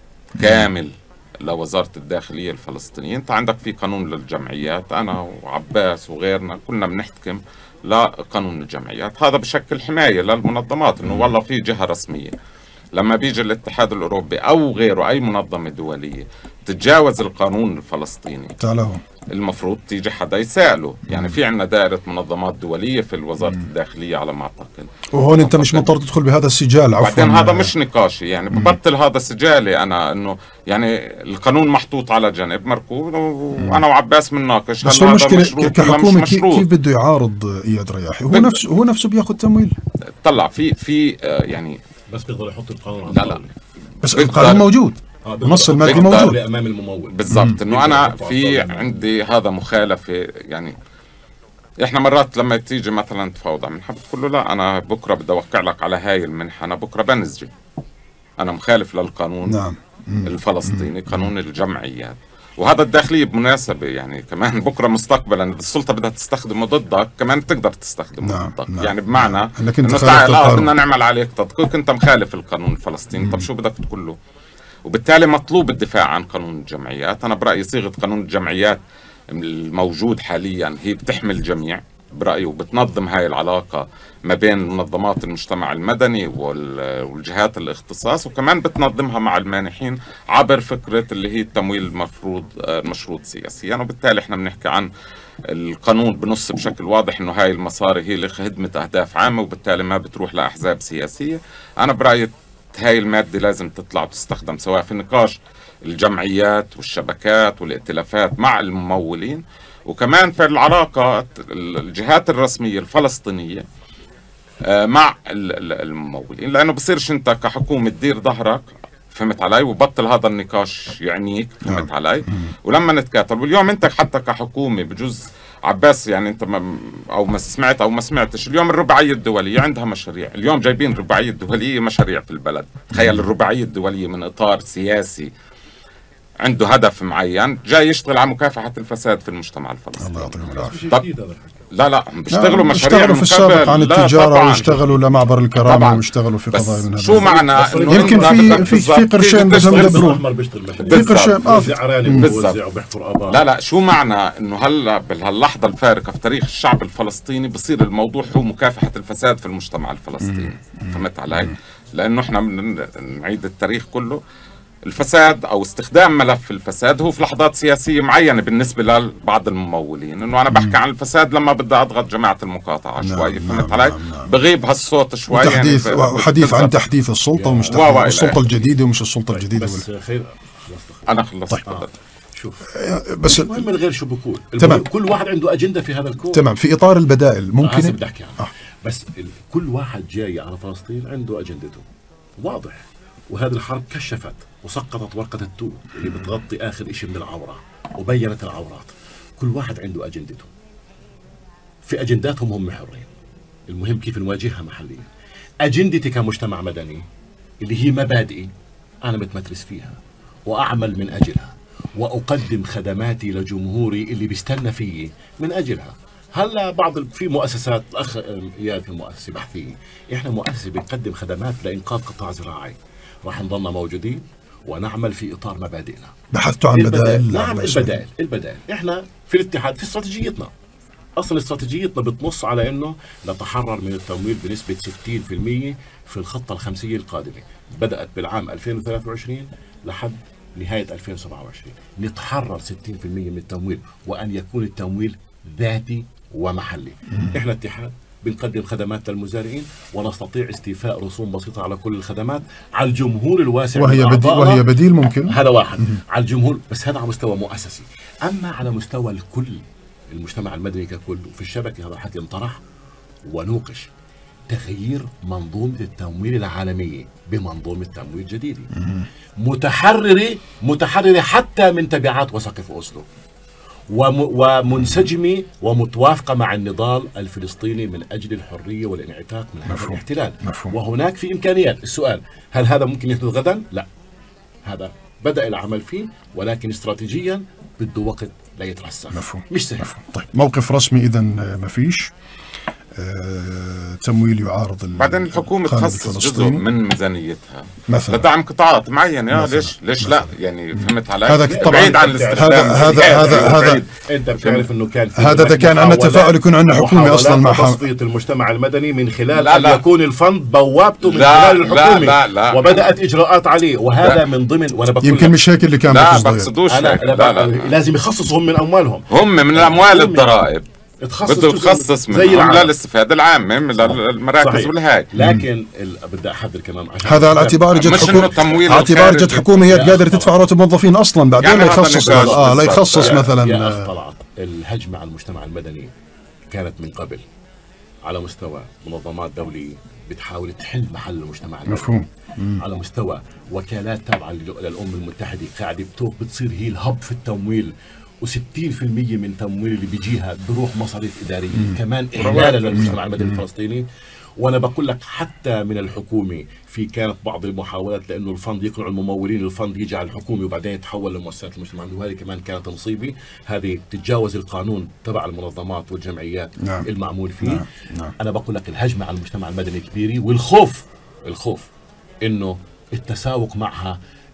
[SPEAKER 2] كامل لوزارة الداخلية الفلسطينية. أنت عندك في قانون للجمعيات، أنا وعباس وغيرنا كنا بنحتكم لقانون الجمعيات، هذا بشكل حماية للمنظمات إنه والله في جهة رسمية. لما بيجي الاتحاد الأوروبي أو غيره أي منظمة دولية تتجاوز القانون الفلسطيني،
[SPEAKER 1] تعالوا
[SPEAKER 2] المفروض تيجي حدا يسأله. يعني في عندنا دائرة منظمات دولية في وزارة الداخلية على ما أعتقد،
[SPEAKER 1] وهون أنت مش مضطر تدخل بهذا السجال. عفوا،
[SPEAKER 2] بعدين هذا مش نقاشي، يعني ببطل هذا سجالي أنا، إنه يعني القانون محطوط على جنب مركوب وأنا وعباس بنناقش
[SPEAKER 1] هل هذا مشروط كحكومة كيف بده يعارض إياد رياحي؟ هو نفسه هو نفسه بياخذ تمويل.
[SPEAKER 2] طلع في في آه يعني
[SPEAKER 3] بس بيقدر يحط القانون.
[SPEAKER 2] لا لا
[SPEAKER 1] بس القانون موجود، النص المادي موجود
[SPEAKER 3] امام الممول.
[SPEAKER 2] بالضبط، انه انا في عندي هذا مخالفه. يعني احنا مرات لما تيجي مثلا تفاوض منحه بتقول له لا انا بكره بدي اوقع لك على هاي المنحه، انا بكره بنزجي، انا مخالف للقانون
[SPEAKER 1] نعم.
[SPEAKER 2] الفلسطيني، قانون الجمعيات. وهذا الداخلية بمناسبة يعني كمان بكرة مستقبلا السلطة بدها تستخدمه ضدك كمان تقدر تستخدمه
[SPEAKER 1] نعم
[SPEAKER 2] ضدك.
[SPEAKER 1] نعم.
[SPEAKER 2] يعني بمعنى
[SPEAKER 1] نعم. انه
[SPEAKER 2] تعال بدنا نعمل عليك تدقيق، انت مخالف القانون الفلسطيني. طب شو بدك تقول له؟ وبالتالي مطلوب الدفاع عن قانون الجمعيات. أنا برأيي صيغة قانون الجمعيات الموجود حاليا هي بتحمي الجميع برأيي، وبتنظم هاي العلاقة ما بين منظمات المجتمع المدني والجهات الاختصاص، وكمان بتنظمها مع المانحين عبر فكرة اللي هي التمويل المفروض المشروط سياسيا. وبالتالي احنا بنحكي عن القانون بنص بشكل واضح انه هاي المصاري هي لخدمة اهداف عامة، وبالتالي ما بتروح لاحزاب سياسية. انا برأيي هاي المادة لازم تطلع وتستخدم سواء في نقاش الجمعيات والشبكات والائتلافات مع الممولين، وكمان في العلاقة الجهات الرسمية الفلسطينية مع الممولين، لأنه بصيرش أنت كحكومة تدير ظهرك، فهمت علي، وبطل هذا النقاش يعنيك، فهمت علي، ولما نتكاتل. واليوم أنت حتى كحكومة بجوز عباس، يعني أنت ما أو ما سمعت أو ما سمعتش، اليوم الرباعية الدولية عندها مشاريع، اليوم جايبين الرباعية الدولية مشاريع في البلد. تخيل الرباعية الدولية من إطار سياسي عنده هدف معين جاي يشتغل على مكافحة الفساد في المجتمع الفلسطيني.
[SPEAKER 1] الله يعطيهم العافية.
[SPEAKER 2] لا لا بيشتغلوا مشاريع
[SPEAKER 1] بيشتغلوا في السابق عن التجارة، ويشتغلوا لمعبر الكرامة، ويشتغلوا في قضايا من هذا.
[SPEAKER 2] شو معنى انه
[SPEAKER 1] يمكن في في في قرشين بدهم يدبروا في قرشين
[SPEAKER 2] اه لا لا شو معنى انه هلا بهاللحظة الفارقة في تاريخ الشعب الفلسطيني بصير الموضوع هو مكافحة الفساد في المجتمع الفلسطيني؟ فهمت علي؟ لانه احنا نعيد التاريخ كله، الفساد او استخدام ملف الفساد هو في لحظات سياسيه معينه بالنسبه لبعض الممولين، انه انا بحكي عن الفساد لما بدي اضغط جماعه المقاطعه شوي، فهمت علي؟ بغيب هالصوت شوي
[SPEAKER 1] وتحديث يعني وحديث عن تحديث السلطه ومش تحديث السلطه الجديده ومش السلطه الجديده.
[SPEAKER 3] بس خير
[SPEAKER 2] انا خلصت.
[SPEAKER 3] طيب. آه. شوف
[SPEAKER 1] بس
[SPEAKER 3] المهم من غير شو بقول،
[SPEAKER 1] تمام،
[SPEAKER 3] كل واحد عنده اجنده في هذا الكون.
[SPEAKER 1] تمام، في اطار البدائل ممكن
[SPEAKER 3] آه بدي احكي عنه. آه. بس كل واحد جاي على فلسطين عنده اجندته واضح، وهذه الحرب كشفت وسقطت ورقة التوت اللي بتغطي آخر إشي من العورة وبينت العورات. كل واحد عنده أجندته، في أجنداتهم هم حرين، المهم كيف نواجهها محليا. أجندتي كمجتمع مدني اللي هي مبادئي أنا متمترس فيها وأعمل من أجلها، وأقدم خدماتي لجمهوري اللي بيستنى فيي من أجلها. هلا بعض في مؤسسات، الأخ إياد في مؤسسة بحثية، إحنا مؤسسة بنقدم خدمات لإنقاذ قطاع زراعي، راح نضلنا موجودين ونعمل في اطار مبادئنا.
[SPEAKER 1] بحثتوا عن بدائل؟
[SPEAKER 3] نعم البدائل، البدائل احنا في الاتحاد في استراتيجيتنا، اصلا استراتيجيتنا بتنص على انه نتحرر من التمويل بنسبه ستين بالمئة في الخطه الخمسيه القادمه، بدات بالعام ألفين وثلاثة وعشرين لحد نهايه ألفين وسبعة وعشرين، نتحرر ستين بالمئة من التمويل، وان يكون التمويل ذاتي ومحلي. احنا اتحاد بنقدم خدمات للمزارعين ونستطيع استيفاء رسوم بسيطة على كل الخدمات على الجمهور الواسع،
[SPEAKER 1] وهي بديل وهي بديل ممكن،
[SPEAKER 3] هذا واحد على الجمهور، بس هذا على مستوى مؤسسي. أما على مستوى الكل المجتمع المدني ككل وفي الشبكة، هذا الحكي انطرح ونوقش تغيير منظومة التمويل العالمية بمنظومة تمويل جديدة متحررة متحررة حتى من تبعات وسقف أوسلو، ومنسجمة ومتوافقة مع النضال الفلسطيني من أجل الحرية والانعتاق من هذا الاحتلال. مفهوم. وهناك في إمكانيات. السؤال هل هذا ممكن يحدث غدا؟ لا، هذا بدأ العمل فيه، ولكن استراتيجيا بده وقت لا يترسخ.
[SPEAKER 1] مفهوم.
[SPEAKER 3] مش سهل.
[SPEAKER 1] مفهوم. طيب موقف رسمي إذا ما فيش آه، تمويل يعارض.
[SPEAKER 2] بعدين الحكومة تخصص جزء من ميزانيتها
[SPEAKER 1] مثلا
[SPEAKER 2] لدعم قطاعات معينة. ليش ليش لا يعني؟ فهمت علي؟
[SPEAKER 1] هذا طبعا
[SPEAKER 2] بعيد عن الاستخدام.
[SPEAKER 1] هذا هذا هذا
[SPEAKER 3] انت بتعرف انه كان
[SPEAKER 1] هذا اذا كان عندنا تفاؤل يكون عندنا حكومة اصلا مع
[SPEAKER 3] تصفية المجتمع المدني من خلال
[SPEAKER 2] لا لا.
[SPEAKER 3] ان يكون الفند بوابته من
[SPEAKER 2] لا
[SPEAKER 3] خلال الحكومة.
[SPEAKER 2] لا لا لا.
[SPEAKER 3] وبدأت اجراءات عليه، وهذا لا. من ضمن، وانا بقول
[SPEAKER 1] يمكن مش هيك اللي كان
[SPEAKER 2] لا بقصدوش.
[SPEAKER 3] لا لا, لا, لا, لا لازم يخصصهم من اموالهم،
[SPEAKER 2] هم من الاموال الضرائب
[SPEAKER 3] تخصص
[SPEAKER 2] بده يتخصص من للاستفادة العامة من المراكز والهاي.
[SPEAKER 3] لكن ال... بدي احضر كمان عشان
[SPEAKER 1] هذا على اعتبار جت حكومة، على اعتبار جت حكومة هي قادرة تدفع رواتب موظفين اصلا، بعدين يعني لا يخصص اه لا يخصص مثلا.
[SPEAKER 3] يا أخ طلعت، الهجمة على المجتمع المدني كانت من قبل على مستوى منظمات دولية بتحاول تحل محل المجتمع المدني.
[SPEAKER 1] مفهوم.
[SPEAKER 3] على مستوى وكالات تابعة للأمم المتحدة قاعدة بتصير هي الهب في التمويل، وستين بالمئة من تمويل اللي بيجيها بروح مصاريف إدارية مم. كمان إهمالا للمجتمع المدني الفلسطيني. وأنا بقول لك حتى من الحكومة في كانت بعض المحاولات لأنه الفند يقنع الممولين الفند يجي على الحكومة وبعدين يتحول لمؤسسات المجتمع المدني، وهذه كمان كانت مصيبة. هذه تتجاوز القانون تبع المنظمات والجمعيات نعم. المعمول فيه نعم. نعم. أنا بقول لك الهجمة على المجتمع المدني كبيرة، والخوف الخوف إنه التساوق معها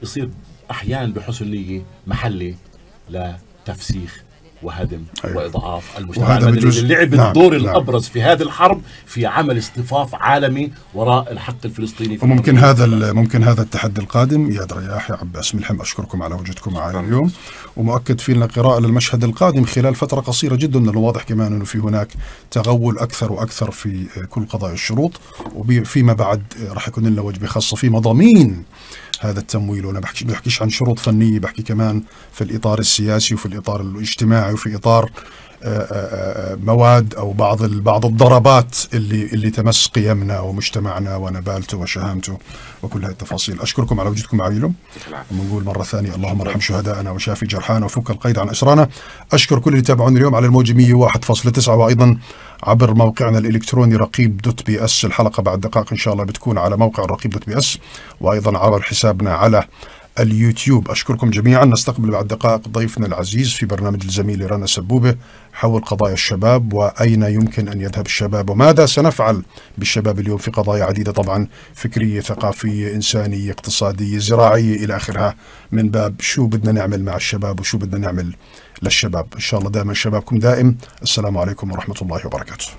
[SPEAKER 3] يصير أحيانا بحسن نية محلي لتفسيخ وهدم
[SPEAKER 1] أيوة.
[SPEAKER 3] وإضعاف المجتمع
[SPEAKER 1] المدني
[SPEAKER 3] اللي لعب
[SPEAKER 1] نعم.
[SPEAKER 3] الدور
[SPEAKER 1] نعم.
[SPEAKER 3] الأبرز في هذه الحرب في عمل اصطفاف عالمي وراء الحق الفلسطيني.
[SPEAKER 1] وممكن هذا ممكن هذا التحدي القادم. يا رياح يا عباس ملحم، أشكركم على وجودكم معنا اليوم، ومؤكد في لنا قراءة للمشهد القادم خلال فترة قصيرة جدا، من الواضح كمان أنه في هناك تغول أكثر وأكثر في كل قضايا الشروط، وفيما بعد راح يكون لنا وجبة خاصة في مضامين هذا التمويل. وأنا بحكي بحكيش عن شروط فنية، بحكي كمان في الإطار السياسي وفي الإطار الاجتماعي وفي إطار مواد أو بعض بعض الضربات اللي اللي تمس قيمنا ومجتمعنا ونبالته وشهامته وكل هذه التفاصيل. أشكركم على وجودكم معي اليوم، ونقول مرة ثانية اللهم ارحم شهداءنا وشافي جرحانا وفك القيد عن أسرانا. أشكر كل اللي تابعوني اليوم على الموجة مية وواحد فاصلة تسعة، وأيضا عبر موقعنا الإلكتروني رقيب دوت بي أس. الحلقة بعد دقائق إن شاء الله بتكون على موقع الرقيب دوت بي أس، وأيضا عبر حسابنا على اليوتيوب. أشكركم جميعا. نستقبل بعد دقائق ضيفنا العزيز في برنامج الزميلة رنا سبوبة حول قضايا الشباب، وأين يمكن أن يذهب الشباب، وماذا سنفعل بالشباب اليوم في قضايا عديدة طبعا، فكرية، ثقافية، إنسانية، اقتصادية، زراعية، إلى آخرها، من باب شو بدنا نعمل مع الشباب وشو بدنا نعمل للشباب. إن شاء الله دائما شبابكم دائم. السلام عليكم ورحمة الله وبركاته.